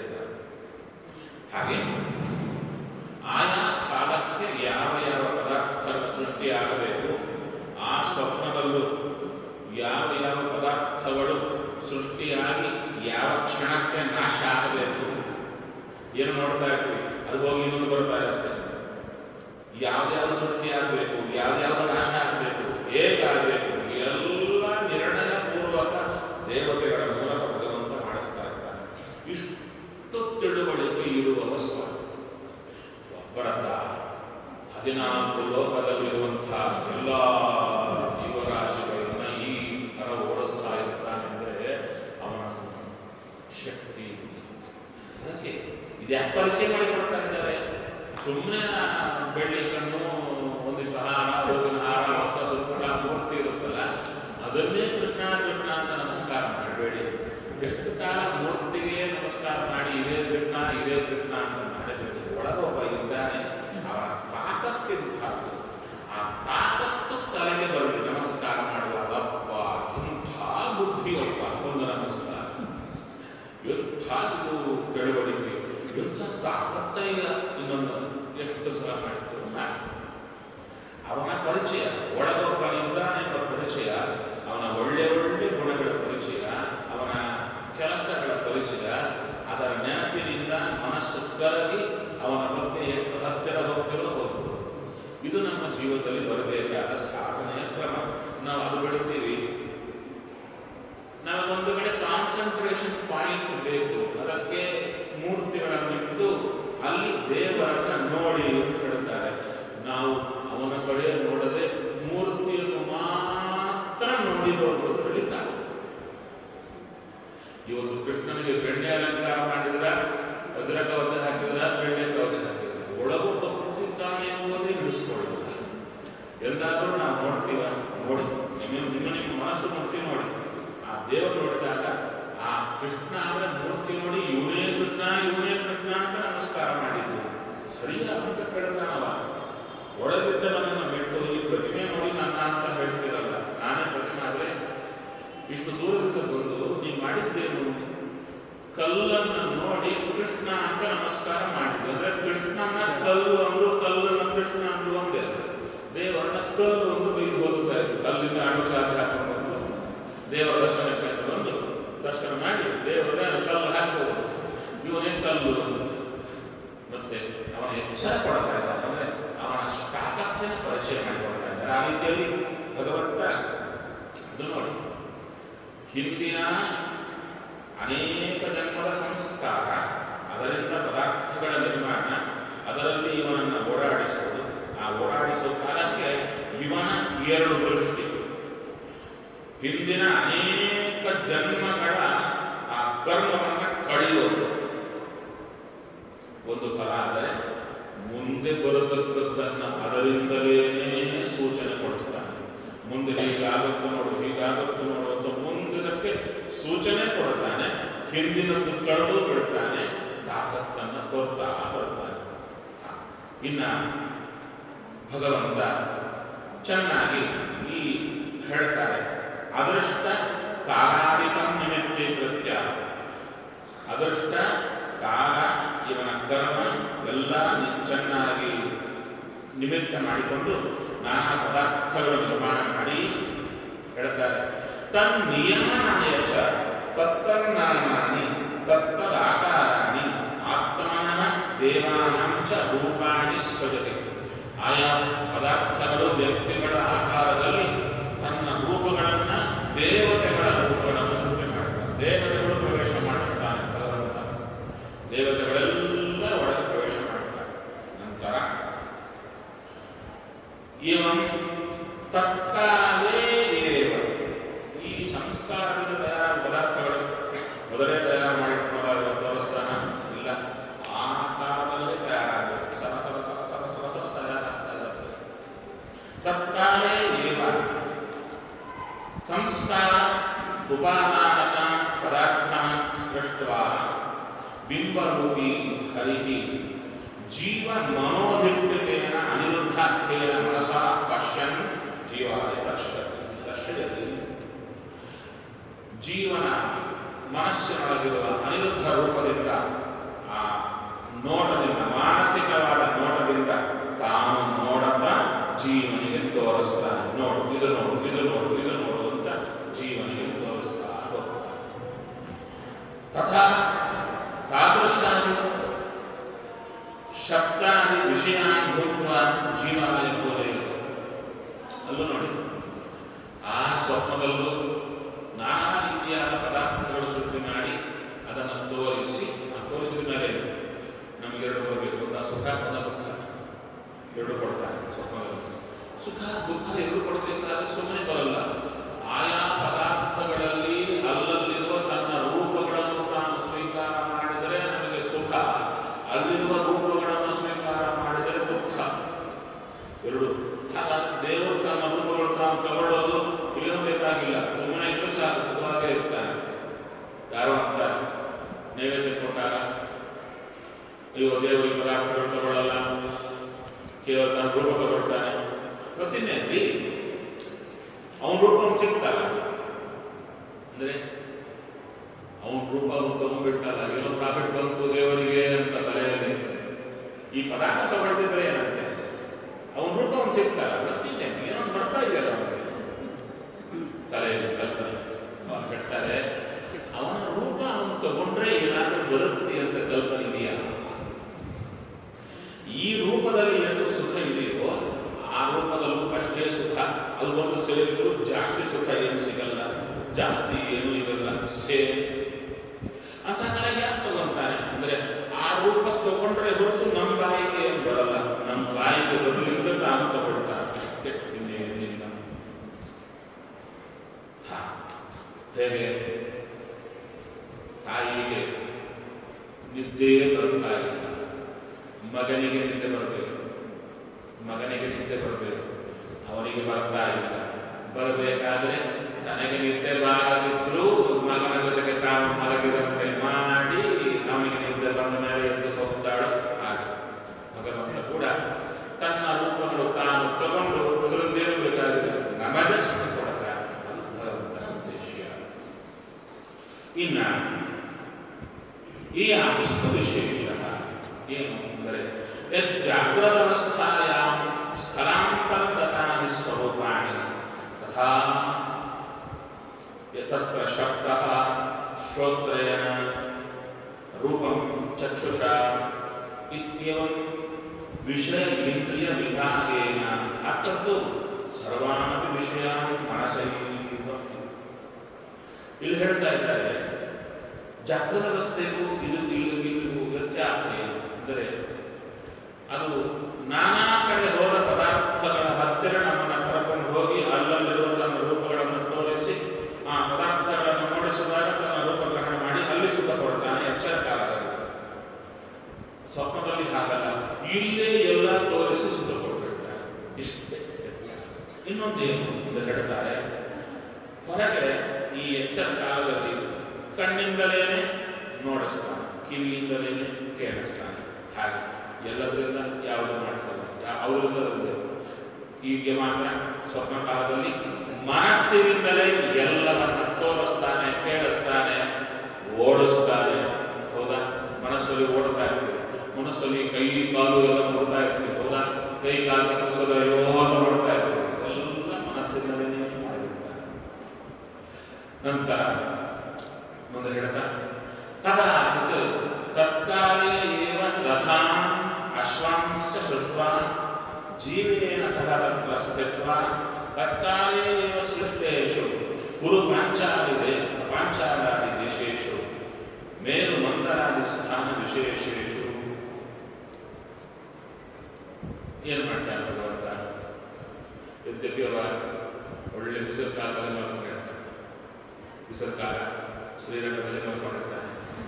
ಹಾಗೆ ಆಯಾ ಕಾಲಕ್ಕೆ ಯಾವ ಯಾವ ಪದಾರ್ಥಗಳ ಸೃಷ್ಟಿಯಾಗಬೇಕು, ಆ ಸ್ವಪ್ನದಲ್ಲೂ ಯಾವ ಯಾವ ಪದಾರ್ಥಗಳು ಸೃಷ್ಟಿಯಾಗಿ ಯಾವ ಕ್ಷಣಕ್ಕೆ ನಾಶ ಆಗಬೇಕು ಏನು ನೋಡ್ತಾ ಇರ್ತೀವಿ. ಅದು ಹೋಗಿ ಇನ್ನೊಂದು ಬರ್ತಾ ಇರುತ್ತೆ. ಯಾವ್ದ್ಯಾವ್ದು ಸೃಷ್ಟಿಯಾಗಬೇಕು, ಯಾವ್ದ್ಯಾವ್ದು ನಾಶ ಆಗಬೇಕು, ಹೇಗಾಗಬೇಕು ಎಲ್ಲ ನಿರ್ಣಯ ಪೂರ್ವಕ ದೇವತೆಗಳ ಮೂಲಕ ಭಗವಂತ ಮಾಡಿಸ್ತಾ ಇರ್ತಾರೆ. ಇಷ್ಟು ತಿಳುವಳಿಕೆ ಇರುವವ ಸ್ವಾಮಿ ಒಬ್ಬರಲ್ಲ, 14 ಲೋಕದಲ್ಲಿರುವಂತಹ ಎಲ್ಲ ಜೀವರಾಶಿಗಳನ್ನ ಈ ಥರ ಓಡಿಸ್ತಾ ಇರ್ತಾನೆಂದರೆ ಅವನ ಶಕ್ತಿ. ಅದಕ್ಕೆ ಇದ್ಯಾಕೆ ಪರಿಚಯ ಮಾಡಿಕೊಡ್ತಾ ಇದ್ದಾರೆ? ಸುಮ್ಮನೆ ಬೆಳ್ಳಿ ಕಣ್ಣು, ಒಂದಿಷ್ಟು ಹಾರ, ಹೋಗಿನ ಹಾರ, ಹೊಸ ಸುತ್ತಲ ಮೂರ್ತಿ ಇರುತ್ತಲ್ಲ, ಅದನ್ನೇ ಕೃಷ್ಣ ಕೃಷ್ಣ ಅಂತ ನಮಸ್ಕಾರ ಮಾಡಬೇಡಿ. ಎಷ್ಟು ಕಾಲ ಮೂರ್ತಿಗೆ ನಮಸ್ಕಾರ ಮಾಡಿ ಇದೇ ಕೃಷ್ಣ ಅಂತ ಮಾಡಬೇಕು. ಒಳಗೊಬ್ಬ ಇದ್ದಾನೆ, ಅವನ ತಾಕತ್ತಿರುತ್ತಾನೆ. ಆ ತಾಕತ್ತು ತಲೆಗೆ ಬರಲಿ ನಮಸ್ಕಾರ ಮಾಡುವಾಗ. ಅಪ್ಪ ಇಂಥ ಬುದ್ಧಿಯಪ್ಪ, ಒಂದು ನಮಸ್ಕಾರ, ಎಂಥ ಇದು ತಿಳುವಳಿಕೆ, ಎಂಥ ತಾಕತ್ತ. ಈಗ ಇನ್ನೊಂದು ಎಷ್ಟು ಸಲ ಮಾಡಿತು ಅವನ ಪರಿಚಯ. ಒಳಗೊಬ್ಬನಿದ್ದಾನೆಂಬ ಪರಿಚಯ, ಅವನ ಒಳ್ಳೆ ಒಳ್ಳೆ ಗುಣಗಳ ಪರಿಚಯ, ಅವನ ಕೆಲಸಗಳ ಪರಿಚಯ, ಅದರ ನೆನಪಿನಿಂದ ಮನಸ್ಸು ಕರಗಿ ಅವನ ಬಗ್ಗೆ ಎಷ್ಟು ಹತ್ತಿರ ಹೋಗ್ತಿರೋ ಹೋಗ್ಬೋದು. ಇದು ನಮ್ಮ ಜೀವನದಲ್ಲಿ ಬರಬೇಕಾದ ಸಾಧನೆಯ ಕ್ರಮ. ನಾವು ಅದು ಬಿಡ್ತೀವಿ. ನಮಗೊಂದು ಕಡೆ ಕಾನ್ಸಂಟ್ರೇಷನ್ ಪಾಯಿಂಟ್ ಬೇಕು. ಅದಕ್ಕೆ ಮೂರ್ತಿಗಳನ್ನಿಟ್ಟು ಅಲ್ಲಿ ದೇವರನ್ನ ನೋಡಿ ಅಂತ ಹೇಳ್ತಾರೆ. ನಾವು ಅವನ ಕಡೆ ನೋಡದೆ ಮೂರ್ತಿಯನ್ನು ಮಾತ್ರ ನೋಡಿ ನೋಡುವುದು ಹೇಳಿದ್ದಾರೆ. ಇವತ್ತು ಕೃಷ್ಣನಿಗೆ ಬೆಣ್ಣೆ ಅಲಂಕಾರ ಮಾಡಿದ್ರ, ವಜ್ರ ಕವಚ ಹಾಕಿದ್ರ, ಬೆಣ್ಣೆ ಕವಚ ಹಾಕಿದ್ರ, ಒಳಗು ತಪ್ಪುತ್ತಿದ್ದಾನೆ ಎಂಬುದೇ ನಿಲ್ಲಿಸ್ಕೊಳ್ಳೋದು. ಎಂದಾದರೂ ನಾವು ನೋಡ್ತೀವ? ನೋಡಿ, ನಿಮ್ಮ ಮನಸ್ಸು ಮುಟ್ಟಿ ನೋಡಿ. ಆ ದೇವರು ನೋಡಿದಾಗ ಆ ಕೃಷ್ಣ ಅವರ ಮೂರ್ತಿ ನೋಡಿ ಇವನೇ ಕೃಷ್ಣ ಅಂತ ನಮಸ್ಕಾರ ಮಾಡಿದ್ದು ಸರಿಯಾದಂತ ಕೇಳ್ತಾನವ. ಒಳಗಿದ್ದವನನ್ನು ಬಿಟ್ಟು ಈ ಪ್ರತಿಮೆ ನೋಡಿ ನನ್ನ ಅಂತ ಹೇಳ್ತಿರಲ್ಲ. ನಾನೇ ಪ್ರತಿಮೆ ಆದರೆ ಇಷ್ಟು ದೂರದಿಂದ ಬಂದು ನೀವು ಮಾಡಿದ್ದೇನು? ಕಲ್ಲನ್ನು ನೋಡಿ ಕೃಷ್ಣ ಅಂತ ನಮಸ್ಕಾರ ಮಾಡಿದ್ದು. ಅಂದ್ರೆ ಕೃಷ್ಣನ ಕಲ್ಲು ಅಂದ್ರು, ಕಲ್ಲನ್ನ ಕೃಷ್ಣ ಅಂದ್ರು ಒಂದೇ. ದೇವರನ್ನ ಕಲ್ಲು ಒಂದು ಬೈದು ಹೋಗ್ತಾ ಇತ್ತು. ಅಲ್ಲಿಂದ ಅಣುಚಾರ್ಜ್ ಹಾಕೊಂಡು ದೇವರ ದರ್ಶನಕ್ಕೆ ಬಂದು ದರ್ಶನ ಮಾಡಿ ದೇವರ ಕಲ್ಲು ಹಾಕಬಹುದು. ಇವನೇ ಕಲ್ಲು. ಮತ್ತೆ ಅವನ ಎಚ್ಚರ ಕೊಡ್ತಾ ಇದ್ದಾನೆ, ಅಂದ್ರೆ ಅವನ ತಾಕತ್ತಿನ ಪರಿಚಯ ಮಾಡಿಕೊಡ್ತಾ ಇದ್ದಾರೆ. ಆ ರೀತಿಯಲ್ಲಿ ಭಗವಂತ ಅದು ನೋಡಿ, ಹಿಂದಿನ ಅನೇಕ ಜನ್ಮದ ಸಂಸ್ಕಾರ, ಅದರಿಂದ ಪದಾರ್ಥಗಳ ನಿರ್ಮಾಣ, ಅದರಲ್ಲಿ ಇವನನ್ನು ಓಡಾಡಿಸುವುದು. ಆ ಓಡಾಡಿಸುವ ಕಾಲಕ್ಕೆ ಇವನ 2 ದೃಷ್ಟಿ. ಹಿಂದಿನ ಅನೇಕ ಜನ್ಮಗಳ ಆ ಕರ್ಮವನ್ನು ಕಳೆಯೋದು ಒಂದು ಫಲ. ಆದರೆ ಮುಂದೆ ಬರತಕ್ಕದ್ದನ್ನು ಅದರಿಂದಲೇ ಸೂಚನೆ ಕೊಡ್ತಾನೆ. ಮುಂದೆ ಹೀಗಾಗುತ್ತೆ ನೋಡು ಅಂತ ಮುಂದಕ್ಕೆ ಸೂಚನೆ ಕೊಡ್ತಾನೆ. ಹಿಂದಿನದ್ದು ಕಳೆದು ಬಿಡ್ತಾನೆ, ತಾಕತ್ತನ್ನು ತೋರ್ತಾ ಬರ್ತಾನೆ. ಇನ್ನ ಭಗವಂತ ಚೆನ್ನಾಗಿ ಈ ಹೇಳ್ತಾರೆ, ಅದೃಷ್ಟ ಕಾಲಾದಿಕಂ ನಿಮಿತ್ತೀಕೃತ್ಯ. ಅದೃಷ್ಟ ಕಾಲ ಇವನ ಕರ್ಮ ಎಲ್ಲ ಚೆನ್ನಾಗಿ ನಿಮಿತ್ತ ಮಾಡಿಕೊಂಡು ನಾನಾ ಪದಾರ್ಥಗಳ ನಿರ್ಮಾಣ ಮಾಡಿ ಹೇಳ್ತಾರೆ. ತನ್ನಿಯಮನಾಯ ಚ ತತ್ತನ್ನಾಮಾನಿ ತತ್ತದಾಕಾರಾಣಿ ಆತ್ಮನಃ ದೇವಾನಾಂ ಚ ರೂಪಾಣಿ ಸೃಜತೆ. ಆಯಾ ಪದಾರ್ಥಗಳು ವ್ಯಕ್ತಿಗಳ ಆಕಾರದಲ್ಲಿ ತನ್ನ ರೂಪಗಳನ್ನು, ದೇವತೆಗಳ ರೂಪಗಳನ್ನು ಸೃಷ್ಟಿ ಮಾಡ್ತಾರೆ. ದೇವತೆಗಳು ಪ್ರವೇಶ ಮಾಡಿಸ್ತಾನೆ ಭಗವಂತ. ದೇವತೆಗಳೆಲ್ಲ ಒಳಗೆ ಪ್ರವೇಶ ಮಾಡ್ತಾರೆ. ನಂತರ ಇವನ್ ತತ್ಕಾಲೇ ಏವ, ಈ ಸಂಸ್ಕಾರದಿಂದ ತಯಾರಾದ ಪದಾರ್ಥಗಳು ಮೊದಲೇ ತಯಾರು ಮಾಡಿಕೊಳ್ಳುವ ತೋರಿಸ್ತಾನ ಇಲ್ಲ, ಆ ಕಾಲದಲ್ಲೇ ತಯಾರಾಗಬೇಕು. ಸರ ತಯಾರಾಗ್ತಾ ಇರುತ್ತೆ. ತತ್ಕಾಲೇ ಏವ ಸಂಸ್ಕಾರ ಉಪಾದಾನಕ ಪದಾರ್ಥಾನ್ ಸೃಷ್ಟ್ವಾ ಬಿಂಬರೂಪಿ ಹರಿಃ ಜೀವ ಮನೋಧಿಷ್ಠಿತೇನ ಅನಿರುದ್ಧಾಖ್ಯೇನ ಮನಸಾ ಪಶ್ಯನ್ ಜೀವಾಯ ದರ್ಶಯತಿ. ಜೀವನ ಮನಸ್ಸಿನೊಳಗಿರುವ ಅನಿರುದ್ಧ ರೂಪದಿಂದ ಆ ನೋಟದಿಂದ ಮಾನಸಿಕವಾದ ನೋಟದಿಂದ ತಾನು ನೋಡದ ಜೀವನಿಗೆ ತೋರಿಸ್ತಾನೆ. ನೋಡು, ಇದು ನೋಡು, ಇದು ನೋಡು, ಇದು ನೋಡು ಅಂತ ಜೀವನಿಗೆ ತೋರಿಸ್ತಾ ಹೋಗ್ತಾನೆ. ತಥಾ ತಾದೃಶಾನಿ ಶಬ್ದಾದಿ ವಿಷಯಾನ್ ಭೂತ್ವಾ ಜೀವಾಲಯ ಪೂಜೆಯು. ಅಲ್ಲೂ ನೋಡಿ, ಆ ಸ್ವಪ್ನದಲ್ಲೂ ನಾನಾ ರೀತಿಯಾದ ಪದಾರ್ಥಗಳು ಸೃಷ್ಟಿ ಮಾಡಿ ಅದನ್ನು ತೋರಿಸಿ, ತೋರಿಸಿದ ಮೇಲೆ ನಮಗೆರಡು ಬರಬೇಕು, ಒಂದು ಸುಖ ಒಂದು ದುಃಖ ಎರಡು ಕೊಡ್ತಾನೆ ಸ್ವಪ್ನದಲ್ಲಿ. ಸುಖ ದುಃಖ ಎರಡು ಕೊಡಬೇಕಾದ್ರೆ ಸುಮ್ಮನೆ ಬರಲ್ಲ. ಆಯಾ ಪದಾರ್ಥಗಳಲ್ಲಿ ಅಲ್ಲಲ್ಲಿರುವ ತನ್ನ ರೂಪಗಳನ್ನು ತಾನು ಸ್ವೀಕಾರ ಮಾಡಿದರೆ ನಮಗೆ ಸುಖ, ಅಲ್ಲಿರುವ ರೂಪಗಳನ್ನು ಸ್ವೀಕಾರ ಮಾಡಿದರೆ ದುಃಖ. ಎರಡು. ಹಾಗಾಗಿ ದೇವರು ತನ್ನ ರೂಪಗಳು ತಾನು ತಗೊಳ್ಳೋದು ಏನು ಬೇಕಾಗಿಲ್ಲ, ಸುಮ್ಮನೆ ಇದ್ದು ಸಾಕು, ಸುಖವಾಗೇ ಇರ್ತಾನೆ. ಯಾರೋ ಅಂತ ನೈವೇದ್ಯ ಕೊಟ್ಟಾಗ ಅಯ್ಯೋ ದೇವರಿಗೆ ಪದಾರ್ಥಗಳು ತಗೊಳ್ಳಲ್ಲ, ಕೇವಲ ತನ್ನ ರೂಪ ತಗೊಳ್ತಾನೆ, ಗೊತ್ತಿನ್ನೇನ್ರಿ ಅವನ ರೂಪ ಸಿಗ್ತಲ್ಲ, ಅಂದ್ರೆ ಅವನ ರೂಪ ತಗೊಂಡ್ಬಿಟ್ಟಲ್ಲ, ಏನೋ ಪ್ರಾಫಿಟ್ ಬಂತು ದೇವರಿಗೆ ಅಂತ ತಲೆಯಲ್ಲಿ. ಈ ಪದಾರ್ಥ ತಗೊಳ್ತಿದ್ರೆ ಏನಂತೆ, ಅವನ ರೂಪ ಅವನು ಸಿಗ್ತಲ್ಲ, ಗೊತ್ತಿನ್ನೇನು ಏನೋ ಬರ್ತಾ ಇದೆಯಲ್ಲ ಅವನಿಗೆ ತಲೆಯಲ್ಲಿ ಕಲ್ಪನೆ. ಅವ್ರು ಹೇಳ್ತಾರೆ, ಅವನ ರೂಪ ಅವನು ತಗೊಂಡ್ರೆ ಏನಾದ್ರೂ ಬರುತ್ತೆ ಅಂತ ಕಲ್ಪನೆ ಇದೆಯಾ? ಈ ರೂಪದಲ್ಲಿ ಎಷ್ಟು ಸುಖ ಇದೆಯೋ ಆ ರೂಪದಲ್ಲೂ ಅಷ್ಟೇ ಸುಖ. ಅದು ಬಂದು ಸೇರಿದ್ರು ಜಾಸ್ತಿ ಸುಖ ಏನು ಸಿಗಲ್ಲ, ಜಾಸ್ತಿ ಏನು ಇರಲ್ಲ, ಸೇಮ್ ಅಂತ ಕಾಲ ಯಾಕೆ ತಗೊಂತಾನೆ ಅಂದ್ರೆ ಆ ರೂಪ ತಗೊಂಡ್ರೆ ಹೊರತು ನಮ್ಮ ಬಾಯಿಗೆ ಏನು ಬರಲ್ಲ, ನಮ್ಮ ಬಾಯಿಗೆ ಬರಲಿಲ್ಲ ತಾನು ತಗೊಳ್ತಾನೆ, ಅಷ್ಟೇ ಇನ್ನೇನಿಲ್ಲ. ಹೇಗೆ ತಾಯಿಗೆ ನಿದ್ದೆ ಬರ್ತಾ ಇಲ್ಲ, ಮಗನಿಗೆ ನಿದ್ದೆ ಬರಬೇಕು, ಮಗನಿಗೆ ನಿದ್ದೆ ಬರಬೇಕು, ಅವನಿಗೆ ಬರ್ತಾ ಇಲ್ಲ. ಬರಬೇಕಾದ್ರೆ ತನಗೆ ನಿದ್ದೆ ಬಾರದಿದ್ರು ಮಗನ ಜೊತೆಗೆ ತಾನು ಮಲಗಿದಂತೆ ಮಾಡಿ ಅವನಿಗೆ ನಿದ್ದೆ ಬಂದ ಮೇಲೆ ಎದ್ದು ಹೋಗ್ತಾಳು. ಹಾಗೆ ಮಗನ ಕೂಡ ತನ್ನ ರೂಪಗಳು ತಾನು ತಗೊಂಡು ಅದರದ್ದೇನು ಬೇಕಾದ್ರೆ ನಮಗೆ ಸುಖ ಕೊಡ್ತಾರೆ. ಅದು ಭಗವಂತನ ಉದ್ದೇಶ. ಇನ್ನ ಈ ಆಪಸ್ಥ ವಿಶೇಷ ಏನು ಅಂದರೆ ಜಾಗೃತಾವಸ್ಥಾಯಾಂ ಸ್ಥಳಾಂತರ್ಗತಾನಿ ಸ್ವರೂಪಾಣಿ ತಥಾ ಯತತ್ರ ಶಬ್ದಃ ಶ್ರೋತ್ರೇಣ ರೂಪಂ ಚಕ್ಷುಷಾ ಇತ್ಯೇವಂ ವಿಷಯ ಇಂದ್ರಿಯ ವಿಭಾಗೇನ ಅರ್ಥದ್ದು ಸರ್ವಾನಪಿ ವಿಷಯಾನ್ ಮನಸೈವ. ಇಲ್ಲಿ ಹೇಳ್ತಾ ಇದ್ದಾರೆ, ಜಾಗೃತ ಅವಸ್ಥೆಗೂ ಇದು ವ್ಯತ್ಯಾಸ ಏನು ಅಂದರೆ, ಅದು ನಾನಾ ಕಡೆ ಹೋದ ಪದಾರ್ಥಗಳ ಹತ್ತಿರ ನಮ್ಮನ್ನು ಕರ್ಕೊಂಡು ಹೋಗಿ ಅಲ್ಲಲ್ಲಿರುವ ತನ್ನ ರೂಪಗಳನ್ನು ತೋರಿಸಿ ಆ ಪದಾರ್ಥಗಳನ್ನು ನೋಡಿಸುವಾಗ ತನ್ನ ರೂಪ ಗ್ರಹಣ ಮಾಡಿ ಅಲ್ಲಿ ಸುಖ ಕೊಡ್ತಾನೆ ಎಚ್ಚರ ಕಾಲದಲ್ಲಿ. ಸ್ವಪ್ನದಲ್ಲಿ ಹಾಗಲ್ಲ, ಇಲ್ಲೇ ಎಲ್ಲ ತೋರಿಸಿ ಸುಖ ಕೊಡ್ಬಿಡ್ತಾನೆ. ಇಷ್ಟೇ ವ್ಯತ್ಯಾಸ. ಇನ್ನೊಂದೇನು ಅಂತ ಹೇಳ್ತಾರೆ, ಹೊರಗೆ ಈ ಎಚ್ಚರ ಕಾಲದಲ್ಲಿ ಕಣ್ಣಿಂದಲೇನೆ ನೋಡಿಸ್ತಾನೆ, ಕಿವಿಯಿಂದಲೇನೆ ಕೇಳಿಸ್ತಾನೆ. ಹಾಗೆ ಎಲ್ಲದರಿಂದ ಯಾವುದು ಮಾಡಿಸಲ್ಲ, ಅವರಿಂದಲೇ. ಹೀಗೆ ಮಾತ್ರ ಸ್ವಪ್ನ ಕಾಲದಲ್ಲಿ ಮನಸ್ಸಿನಿಂದಲೇ ಎಲ್ಲವನ್ನ ತೋರಿಸ್ತಾನೆ, ಕೇಳಿಸ್ತಾನೆ, ಓಡಿಸ್ತಾನೆ. ಹೌದಾ? ಮನಸ್ಸಲ್ಲಿ ಓಡ್ತಾ ಇರ್ತೀವಿ, ಮನಸ್ಸಲ್ಲಿ ಕೈ ಕಾಲು ಎಲ್ಲ ನೋಡ್ತಾ ಇರ್ತೀವಿ. ಹೌದಾ? ಕೈ ಕಾಲು ಕಲಿಸೋದು ಅಯ್ಯೋ ನೋಡ್ತಾ ಇರ್ತೀವಿ. ಎಲ್ಲ ಮನಸ್ಸಿನಲ್ಲೇ ಮಾಡಿರ್ತಾರೆ. ನಂತರ ಮುಂದೆ ಹೇಳ್ತಾ, ಕದಾಚಿತ್ ತತ್ಕಾಲೇ ಏವ ರಥಾನ್ ಅಶ್ವಾಂಶ್ಚ ಸೃಷ್ಟ್ವಾ ಜೀವೇನ ಸಹ ತತ್ರ ಸ್ಥಿತ್ವಾ ತತ್ಕಾಲೇ ಏವ ಸೃಷ್ಟೇಷು ಗುರು ಪಾಂಚಾಲಾದಿ ದೇಶೇಷು ಮೇರು ಮಂದರಾದಿ ಸ್ಥಾನ ವಿಶೇಷೇಷು. ಏನು ಮಾಡ್ತಾನೆ ಭಗವಂತ? ಯದ್ಯಪಿ ಅವ ಒಳ್ಳೆ ಬಿಸಿಲು ಕಾಲದಲ್ಲಿ ಮಲ್ಕೊಂಡಿರ್ತಾನೆ, ಬಿಸಿಲು ಕಾಲ ಶ್ರೀರಂಗದಲ್ಲಿ ಮಲ್ಕೊಂಡಿರ್ತಾನೆ,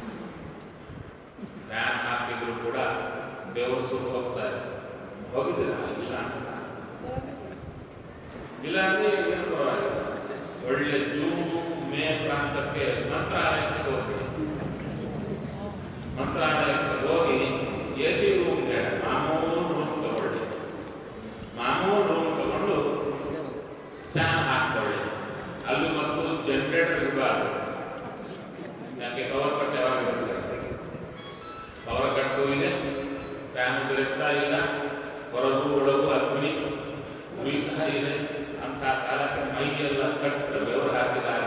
ಫ್ಯಾನ್ ಹಾಕಿದ್ರು ಕೂಡ ಬೆವರು ಸುಟ್ಟು ಹೋಗ್ತಾ ಇದೆ. ಹೋಗಿದ್ದೀರಾ? ಇಲ್ಲ ಅಂತ ಇಲ್ಲಾಂದ್ರೆ ಏನು ಪರವಾಗಿಲ್ಲ. ಒಳ್ಳೆ ಜೂನ್ ಮೇ ಪ್ರಾಂತಕ್ಕೆ ಮಂತ್ರಾಲಯಕ್ಕೆ ಹೋಗ್ಬಿಡಿ. ಮಂತ್ರಾಲಯಕ್ಕೆ ಹೋಗಿ ಎ ಸಿ ರೂಮ್ ಬೇಡ, ಮಾಮೂಲು ರೂಮ್ ತಗೊಳ್ಳಿ. ಮಾಮೂಲು ರೂಮ್ ತಗೊಂಡು ಫ್ಯಾನ್ ಹಾಕೊಳ್ಳಿ. ಅಲ್ಲಿ ಮತ್ತು ಜನರೇಟರ್ ಇರಬಾರ್ದು. ಯಾಕೆ ಪವರ್ ಕಟ್ ಯಾವಾಗ ಇರುತ್ತೆ? ಪವರ್ ಕಟ್ಟು ಇದೆ, ಫ್ಯಾನ್ ತಿರುಗ್ತಾ ಇಲ್ಲ, ಹೊರಗು ಒಳಗು ಅಗ್ನಿ ಉರಿತಾ ಇದೆ. ಅಂಥ ಕಾಲಕ್ಕೆ ಮೈಯೆಲ್ಲ ಕಟ್ಟು ಬೆವರು ಹಾಕಿದಾಗ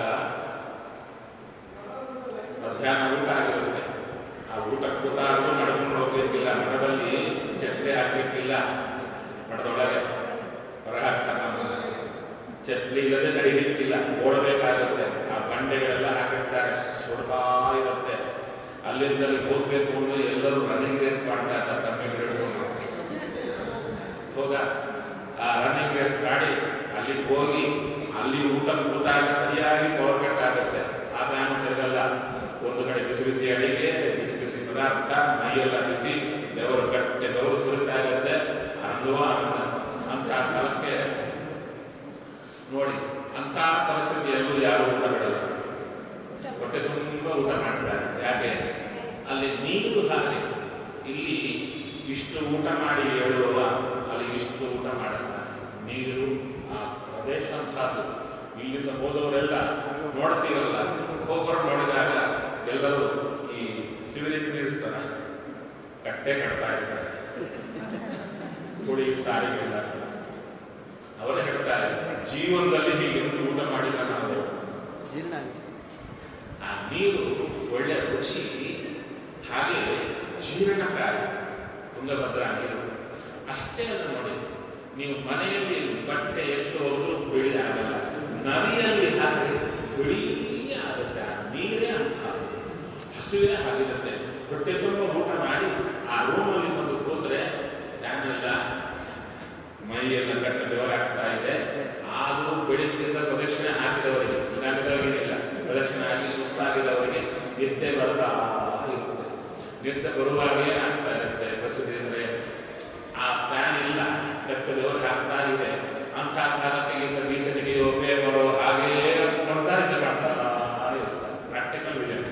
ಮಧ್ಯಾಹ್ನ ಊಟ ಆಗಿರುತ್ತೆ. ಆ ಊಟ ಕೂತಾದ್ರೂ ನಡ್ಕೊಂಡು ಹೋಗ್ಬೇಕಿಲ್ಲ, ಮಠದಲ್ಲಿ ಚಪ್ಪಲಿ ಹಾಕ್ಬೇಕಿಲ್ಲ. ಮಠದೊಳಗೆ ಹೊರ ಹಾಕ್ತಾರೆ, ಚಪ್ಪಲಿ ಇಲ್ಲದೆ ನಡಿಲಿಕ್ಕಿಲ್ಲ, ಓಡಬೇಕಾಗುತ್ತೆ. ಆ ಬಂಡೆಗಳೆಲ್ಲ ಹಾಕಿರ್ತಾರೆ, ಸುಡ್ತಾ ಇರುತ್ತೆ. ಅಲ್ಲಿಂದಲ್ಲಿ ಹೋಗ್ಬೇಕು ಅಂದ್ರೆ ಎಲ್ಲರೂ ರನ್ನಿಂಗ್ ರೇಸ್ ಮಾಡ್ತಾ ಇರ್ತಾರೆ. ಕಮ್ಮಿ ಹಿಡ್ಕೊಂಡು ಹೋಗ ಆ ರನ್ನಿಂಗ್ ರೇಸ್ ಮಾಡಿ ಅಲ್ಲಿಗೆ ಹೋಗಿ ಅಲ್ಲಿ ಊಟ ಕೂತಾಗ ಸರಿಯಾಗಿ ಪವರ್ ಕಟ್ ಆಗುತ್ತೆ. ಆ ಫ್ಯಾನ್ ತಿರುಗಲ್ಲ. ಒಂದು ಕಡೆ ಬಿಸಿ ಬಿಸಿ ಅಡಿಗೆ, ಬಿಸಿ ಬಿಸಿ ಪದಾರ್ಥ, ಮೈಯೆಲ್ಲ ಬಿಸಿ, ಬೆವರು ಕಟ್ಟೆ ಬೆವರು ಸುರಿತಾ ಇರುತ್ತೆ. ಆನಂದವೋ ಆನಂದ. ಅಂಥ ಕಾಲಕ್ಕೆ ನೋಡಿ, ಅಂಥ ಪರಿಸ್ಥಿತಿಯಲ್ಲೂ ಯಾರು ಊಟ ಬಿಡಲ್ಲ, ಹೊಟ್ಟೆ ತುಂಬ ಊಟ ಮಾಡ್ತಾರೆ. ಯಾಕೆ? ಅಲ್ಲಿ ನೀರು ಹಾಗೆ. ಇಲ್ಲಿ ಇಷ್ಟು ಊಟ ಮಾಡಿ ಹೇಳುವ, ಅಲ್ಲಿ ಇಷ್ಟು ಊಟ ಮಾಡುತ್ತಾರೆ. ನೀರು ಆ ಪ್ರದೇಶ ಅಂತದ್ದು. ಇಲ್ಲಿಂದ ಹೋದವರೆಲ್ಲ ನೋಡ್ತೀವಲ್ಲ, ಹೋಗೋರು ನೋಡಿದಾಗ ಎಲ್ಲರೂ ಈ ಸಿವಿಲಿಂದ ನಿಲ್ಲಿಸ್ತಾರೆ, ಕಟ್ಟೆ ಕಟ್ತಾ ಇರ್ತಾರೆ, ಕುಡಿ ಸಾರಿಗೆಲ್ಲ. ಅವರೇ ಹೇಳ್ತಾರೆ, ಜೀವನದಲ್ಲಿ ಹೀಗೆಂದು ಊಟ ಮಾಡಿಲ್ಲ ನಾವು. ಆ ನೀರು ಒಳ್ಳೆ ರುಚಿ, ಹಾಗೆ ಜೀರ್ಣಕಾರಿ. ತುಂಗಭದ್ರಾ ನೀರು ಅಷ್ಟೇ ಅಲ್ಲ ನೋಡಿ, ನೀವು ಮನೆಯಲ್ಲಿ ಬಟ್ಟೆ ಎಷ್ಟು ಹೋದ್ರೂ ಬಿಳಿ ಆಗಲ್ಲ. ನದಿಯಲ್ಲಿ ಹಾಗೆ ಬಿಳಿ ಆಗುತ್ತೆ. ಆ ನೀರೇ ಅಂತ ಹಸುವಿನ ಹಾಗಿರುತ್ತೆ. ಹೊಟ್ಟೆ ತುಂಬ ಊಟ ಮಾಡಿ ಆ ರೂಮಲ್ಲಿ ಒಂದು ಕೂತ್ರೆ ಫ್ಯಾನ್ ಇಲ್ಲ, ಮೈಯೆಲ್ಲ ಕಟ್ಟ ಬೆವರಾಗ್ತಾ ಇದೆ. ಆದರೂ ಬೆಳಿಗ್ಗೆಯಿಂದ ಪ್ರದಕ್ಷಿಣೆ ಹಾಕಿದವರಿಗೆ, ಇನ್ನಾಗಿದವರಿಗಿಲ್ಲ, ಪ್ರದಕ್ಷಿಣೆ ಆಗಿ ಸುಸ್ತಾಗಿದವರಿಗೆ ನಿದ್ದೆ ಬರ್ತಾ ಇರುತ್ತೆ. ನಿದ್ದೆ ಬರುವಾಗ ಏನಾಗ್ತಾ ಇರುತ್ತೆ? ಬಸದಿ ಅಂದರೆ ಆ ಫ್ಯಾನ್ ಇಲ್ಲ, ಕಟ್ಟ ಬೆವರು ಹಾಕ್ತಾ ಇದೆ. ಅಂಥ ಕಾಲಕ್ಕೆ ಇಂಥ ಬೀಸಣಿಗೆಯೋ ಪೇಪರೋ ಹಾಗೇ ನೋಡ್ತಾ ನಿದ್ದೆ ಮಾಡ್ತಾ ಇರ್ತಾರೆ. Practical vision.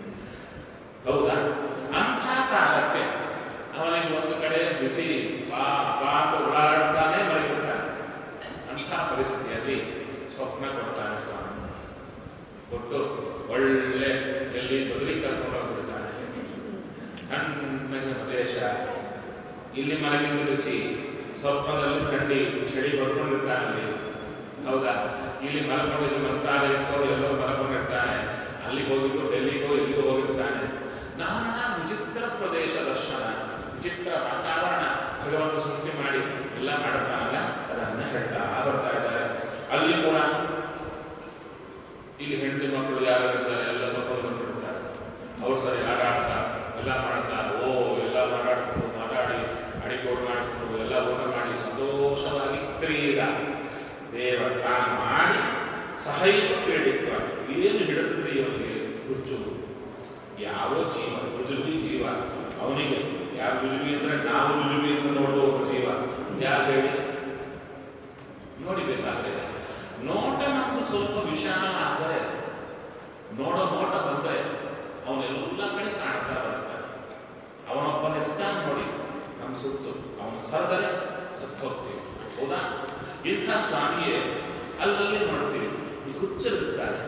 ಹೌದಾ? ಅಂಥ ಕಾಲಕ್ಕೆ ಅವನಿಗೆ ಒಂದು ಕಡೆ ಬಿಸಿ ಬಾ ಬಾ ಅಂತ ಓಡಾಡ್ತಾನೆ ಮರಿಬಿಡ್ತಾನೆ. ಅಂಥ ಪರಿಸ್ಥಿತಿಯಲ್ಲಿ ಸ್ವಪ್ನ ಕೊಡ್ತಾನೆ ಸ್ವಾಮಿ. ಕೊಟ್ಟು ಒಳ್ಳೆ ಎಲ್ಲಿ ಬದಲಿ ಕರ್ಕೊಂಡು ಹೋಗ್ಬಿಡ್ತಾನೆ. ಕಣ್ಣಿನ ಪ್ರದೇಶ, ಇಲ್ಲಿ ಮಲಗಿ ಬಿಸಿ, ಸ್ವಪ್ನದಲ್ಲಿ ಥಂಡಿ ಚಳಿ ಬರ್ಕೊಂಡಿರ್ತಾನಲ್ಲಿ. ಹೌದಾ? ಇಲ್ಲಿ ಮಲ್ಕೊಂಡಿದ್ದು ಮಂತ್ರಾಲಯಕ್ಕೋ ಎಲ್ಲೋ ಮಲ್ಕೊಂಡಿರ್ತಾನೆ. ಅಲ್ಲಿಗೆ ಹೋಗಿದ್ದು ಡೆಲ್ಲಿಗೋ ಎಲ್ಲಿಗೋ ಹೋಗಿರ್ತಾನೆ. ನಾನಾ ವಿಚಿತ್ರ ಪ್ರದೇಶ ದರ್ಶನ, ವಿಚಿತ್ರ ವಾತಾವರಣ ಭಗವಂತ ಸೃಷ್ಟಿ ಮಾಡಿ ಎಲ್ಲ ಮಾಡುತ್ತಾನಲ್ಲ, ಅದನ್ನ ಹೇಳ್ತಾ ಬರ್ತಾ ಇದ್ದಾರೆ. ಅಲ್ಲಿ ಕೂಡ ಇಲ್ಲಿ ಹೆಂಡತಿ ಮಕ್ಕಳು ಯಾರು ಇರ್ತಾರೆ ಎಲ್ಲ ಸ್ವಲ್ಪ ಬಂದ್ಬಿಡ್ತಾರೆ. ಅವ್ರು ಸರಿ ಆಟಾಡ್ತಾ ಎಲ್ಲ ಮಾಡ್ತಾರೆ. ಎಲ್ಲ ಮಾತಾಡ್ಕೊಂಡು ಮಾತಾಡಿ ಅಡಿಗೋಡು ಮಾಡಿಕೊಂಡು ಎಲ್ಲ ಊಟ ಮಾಡಿ ಸಂತೋಷವಾಗಿ ಕ್ರೀಡ ದೇವ ತಾನು ಮಾಡಿ ಸಹೈವ ಕ್ರೀಡಿತ್ವ. ಏನು ಹಿಡಿದ್ರಿ ಅವನಿಗೆ? ರುಜುವು. ಯಾವ ಜೀವ ರುಜುವಿ ಜೀವ ಅವನಿಗೆ. ಯಾರು ರುಜುವಿ ಅಂದ್ರೆ ನಾವು ರುಜುವಿ ಅಂತ ನೋಡುವ ಜೀವ ಯಾರು ಹೇಳಿ? ನೋಡಿಬೇಕಾದ್ರೆ ನೋಟ ನಮ್ದು ಸ್ವಲ್ಪ ವಿಶಾಲ ಆದರೆ, ನೋಡೋ ನೋಟ ಬಂದರೆ ಅವನೆಲ್ಲ ಕಡೆ ಕಾಣ್ತಾ ಬರ್ತಾನೆ. ಅವನೊಬ್ಬನಿರ್ತಾನೆ ನೋಡಿ ನಮ್ಮ ಸುತ್ತು. ಅವನು ಸರದರೆ ಸತ್ತು ಹೋಗ್ತೀವಿ. ಹೌದಾ? ಇಂಥ ಸ್ವಾಮಿಯೇ ಅಲ್ಲಲ್ಲಿ ನೋಡ್ತೀವಿ. ಈ ಹುಚ್ಚರಿರ್ತಾರೆ,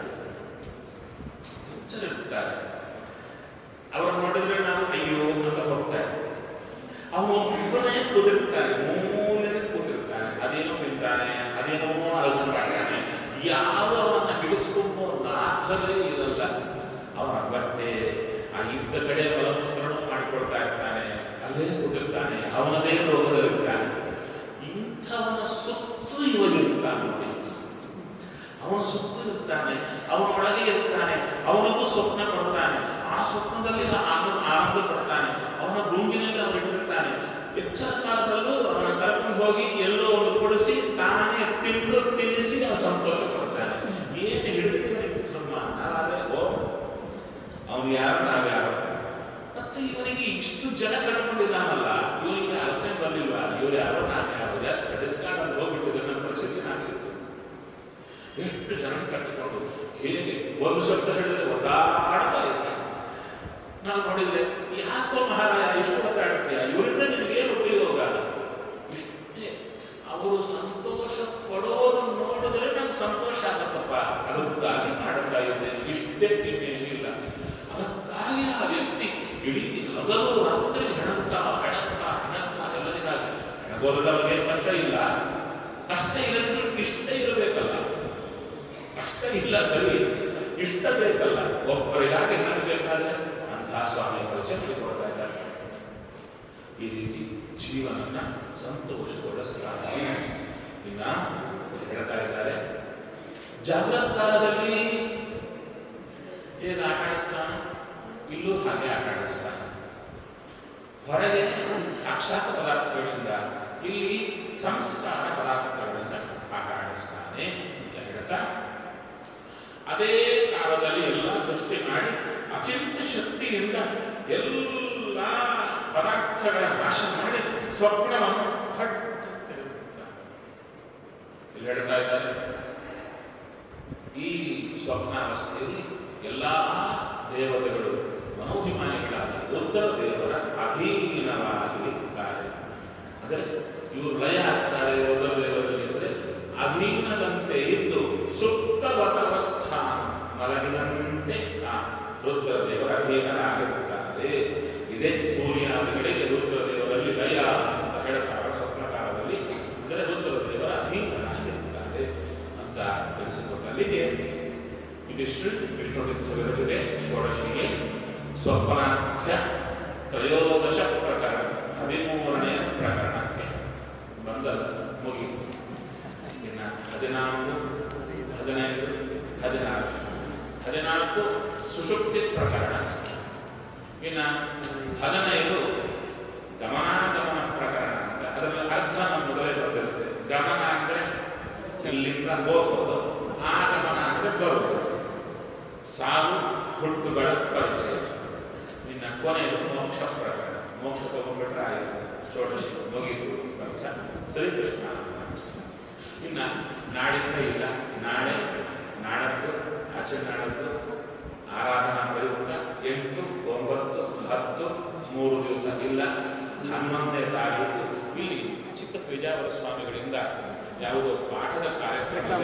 ಹುಚ್ಚರಿರ್ತಾರೆ. ಅವರು ನೋಡಿದ್ರೆ ನಾವು ಅಯ್ಯೋ ಅಂತ ಹೋಗ್ತಾರೆ. ಅವನು ಒಬ್ಬನೇ ಕೂತಿರ್ತಾನೆ, ಮೂಲೆಗೆ ಕೂತಿರ್ತಾನೆ. ಅದೇನೋ ತಿಂತಾನೆ, ಅದೇನೋ ಆಲೋಚನೆ ಮಾಡ್ತಾನೆ. ಯಾವ ಅವನ್ನ ಹಿಡಿಸ್ಕೊಂಡು ಲಾಭವೇ ಇರಲ್ಲ. ಅವನ ಬಟ್ಟೆ ಆ ಇದ್ದ ಕಡೆ ಬಲಮೂತ್ರನೂ ಮಾಡಿಕೊಳ್ತಾ ಇರ್ತಾನೆ, ಅಲ್ಲೇ ಕೂತಿರ್ತಾನೆ, ಅವನದೇ ಲೋಕದಲ್ಲಿರ್ತಾನೆ. ಇಂಥವನ ಸುತ್ತು ಇವನಿರ್ತಾನೆ ನೋಡಿ. ಅವನ ಸುತ್ತು ಇರ್ತಾನೆ, ಅವನೊಳಗೆ ಇರ್ತಾನೆ, ಅವನಿಗೂ ಸ್ವಪ್ನ ಕೊಡ್ತಾನೆ. ಆ ಸ್ವಪ್ನದಲ್ಲಿ ಆನಂದ ಪಡ್ತಾನೆ. ಅವನ ಗುಂಗಿನಲ್ಲಿ ಅವನು ಇಟ್ಟಿರ್ತಾನೆ. ಎಚ್ಚರ ಕಾಲದಲ್ಲೂ ಅವನ ಕರ್ಕೊಂಡು ಹೋಗಿ ಎಲ್ಲೋ ಒಂದು ಕೊಡಿಸಿ ತಾನೇ ತಿಂದು ತಿನ್ನಿಸಿ ಅವನು ಸಂತೋಷ ಪಡ್ತಾನೆ. ಏನು ಹಿಡಿದಿದ್ದೀವಿ ನಮ್ಮ ನಾವಾದ್ರೆ ಅವನು ಯಾರು ನಾವ್ಯಾರು? ಮತ್ತೆ ಇವನಿಗೆ ಇಷ್ಟು ಜನ ಕಟ್ಕೊಂಡಿದ್ದಾನಲ್ಲ, ಇವನಿಗೆ ಆಲೋಚನೆ ಬಂದಿಲ್ವಾ? ಇವ್ರು ಯಾರೋ ನಾನು ಯಾರು? ಎಷ್ಟು ಡಿಸ್ಕಾರ್ಡ್ ಅಂತ ಹೋಗ್ಬಿಟ್ಟಿದ್ರೆ ನನ್ನ ಪರಿಸ್ಥಿತಿ ಏನಾಗಿತ್ತು? ಎಷ್ಟು ಜನ ಕಟ್ಟಿಕೊಂಡು ಹೇಗೆ ಒಂದು ಶಬ್ದ ಹೇಳಿದ್ರೆ ಒದ್ದಾಡ್ತಾ ಇದ್ದಾರೆ. ನಾವು ನೋಡಿದ್ರೆ ಯಾಕೋ ಮಹಾರಾಯ ಇಷ್ಟು ಒತ್ತಾಡ್ತೀಯ, ಇವರಿಂದ ನಿನಗೇನು ಉಪಯೋಗ? ಇಷ್ಟೇ. ಅವರು ಸಂತೋಷ ಪಡೋದನ್ನು ನೋಡಿದ್ರೆ ನಂಗೆ ಸಂತೋಷ ಆಗತ್ತಪ್ಪ, ಅದಕ್ಕಾಗಿ ಮಾಡುತ್ತಾ ಇದ್ದೇನೆ, ಇಷ್ಟೇ ಇನ್ನೇನು ಇಲ್ಲ. ಅದಕ್ಕಾಗಿ ಆ ವ್ಯಕ್ತಿ ಇಡೀ ಹಗಲು ರಾತ್ರಿ ಹೆಣಗ್ತಾ ಎಲ್ಲರಿಗಾಗಿ ಹೆಣಗೋದವರಿಗೆ ಕಷ್ಟ ಇಲ್ಲ. ಕಷ್ಟ ಇಲ್ಲದ್ರೆ ಇಷ್ಟ ಇರಬೇಕಲ್ಲ, ಕಷ್ಟ ಇಲ್ಲ ಸರಿ, ಇಷ್ಟ ಬೇಕಲ್ಲ. ಒಬ್ಬರಿಗಾಗಿ ಹೆಣಗಬೇಕಾದ್ರೆ ಅಂತಹ ಸ್ವಾಮಿ ಪರಿಚಯ ಕೊಡ್ತಾ ಇದ್ದಾರೆ. ಈ ರೀತಿ ಜೀವನನ್ನ ಸಂತೋಷಗೊಳಿಸ್ತಾರೆ. ಇನ್ನ ಹೇಳ್ತಾ ಇದ್ದಾರೆ, ಜಾಗೃತಕಾಲದಲ್ಲಿ ಹೇಗೆ ಆಟ ಆಡಿಸ್ತಾನೆ, ಇಲ್ಲೂ ಹಾಗೆ ಆಟ ಆಡಿಸ್ತಾನೆ. ಹೊರಗೆ ಸಾಕ್ಷಾತ್ ಪದಾರ್ಥಗಳಿಂದ, ಇಲ್ಲಿ ಸಂಸ್ಕಾರ ಪದಾರ್ಥಗಳಿಂದ ಆಟ ಆಡಿಸ್ತಾನೆ ಅಂತ ಹೇಳ್ತಾ, ಅದೇ ಕಾಲದಲ್ಲಿ ಎಲ್ಲ ಸೃಷ್ಟಿ ಮಾಡಿ ಅಚಿಂತ್ಯ ಶಕ್ತಿಯಿಂದ ಎಲ್ಲ ಪದಾರ್ಥಗಳ ನಾಶ ಮಾಡಿ ಸ್ವಪ್ನವನ್ನು ಇಲ್ಲಿ ಹೇಳ್ತಾ ಇದ್ದಾರೆ. ಈ ಸ್ವಪ್ನಾವಸ್ಥೆಯಲ್ಲಿ ಎಲ್ಲ ದೇವತೆಗಳು ಮನೋಭಿಮಾನಿಗಳಾದ ಉತ್ತರ ದೇವರ ಅಧೀನವಾಗಿ ಇರ್ತಾರೆ. ಅಂದರೆ ಇವರು ಲಯ ಆಗ್ತಾರೆ ಉತ್ತರ ದೇವರಲ್ಲಿ ಅಂದರೆ ಅಧೀನದಂತೆ ಇದ್ದು ಸುಪ್ತವತವಸ್ಥಾ ಮಲಗಿದಂತೆ ರುದ್ರದೇವರ ಅಧೀನರಾಗಿರುತ್ತಾರೆ. ಇದೇ ಸೂರ್ಯಾದಿಗಳಿಗೆ ರುದ್ರದೇವರಲ್ಲಿ ಲಯ ಅಂತ ಹೇಳ್ತಾರೆ ಸ್ವಪ್ನ ಕಾಲದಲ್ಲಿ. ಅಂದರೆ ರುದ್ರದೇವರ ಅಧೀನರಾಗಿರುತ್ತಾರೆ ಅಂತ ತಿಳಿಸಿಕೊಟ್ಟಲ್ಲಿಗೆ ಇದಿಷ್ಟು ವಿಷ್ಣುತೀರ್ಥ ವಿರಚಿತೆ ಷೋಡಶಿಗೆ ಸ್ವಪ್ನಾಖ್ಯ ತ್ರಯೋದಶ ಪ್ರಕರಣ 13ನೇ ಪ್ರಕರಣಕ್ಕೆ ಬಂದಲ್ಲ, ಮುಗಿಯಿತು. ಇನ್ನು 14, 15, 16 ಸುಷುಪ್ತಿ ಪ್ರಕರಣ. ಇನ್ನು 15 ಗಮನಾಗಮನ ಪ್ರಕರಣ ಅಂತ. ಅದರಲ್ಲಿ ಅರ್ಥ ನಮ್ಮ ಮೊದಲೇ ಬಂದಿರುತ್ತೆ. ಗಮನ ಅಂದರೆ ಇಲ್ಲಿಂದ ಹೋಗೋದು, ಆಗಮನ ಅಂದರೆ ಬರುವುದು, ಸಾವು ಹುಟ್ಟುಗಳ ಪರಿಚಯ. ಇನ್ನು ಕೊನೆಯದು ಮೋಕ್ಷ ಪ್ರಕರಣ. ಮೋಕ್ಷ ತಗೊಂಡ್ಬಿಟ್ರೆ ಆಯಿತು, ಷೋಡಶಿ ಮುಗಿದು ಶ್ರೀಕೃಷ್ಣ. ಇನ್ನು ನಾಡಿಂದ ಇಲ್ಲ, ನಾಳೆ ನಾಡದ್ದು ಆಚೆ ನಾಡದ್ದು ಆರಾಧನಾ ಪ್ರಯುಕ್ತ 8, 9, 10 3 ದಿವಸ ಇಲ್ಲ. 11ನೇ ತಾರೀಕು ಇಲ್ಲಿ ಚಿಕ್ಕ ಪೇಜಾವರ ಸ್ವಾಮಿಗಳಿಂದ ಯಾವುದೋ ಪಾಠದ ಕಾರ್ಯಕ್ರಮ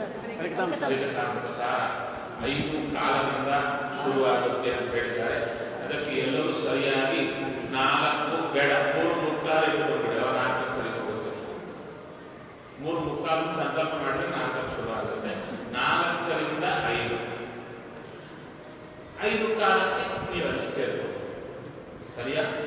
ಸಾರ 5 ಕಾಲದಿಂದ ಶುರುವಾಗುತ್ತೆ ಅಂತ ಹೇಳಿದ್ದಾರೆ. ಅದಕ್ಕೆ ಎಲ್ಲರೂ ಸರಿಯಾಗಿ 4 ಬೇಡ 3 ಮುಕ್ಕಾಲು ಇಟ್ಕೊಂಡ್ಬಿಡಿ, 4 ಸರಿ ಹೋಗುತ್ತೆ. 3 ಮುಕ್ಕಾಲು ಸಂಕಲ್ಪ ಮಾಡಿದ್ರೆ 4 ಶುರುವಾಗುತ್ತೆ. 4ರಿಂದ 5 ಕಾಲಕ್ಕೆ ನೀವೆಲ್ಲ ಸೇರ್ಬೋದು. ಸರಿಯಾ?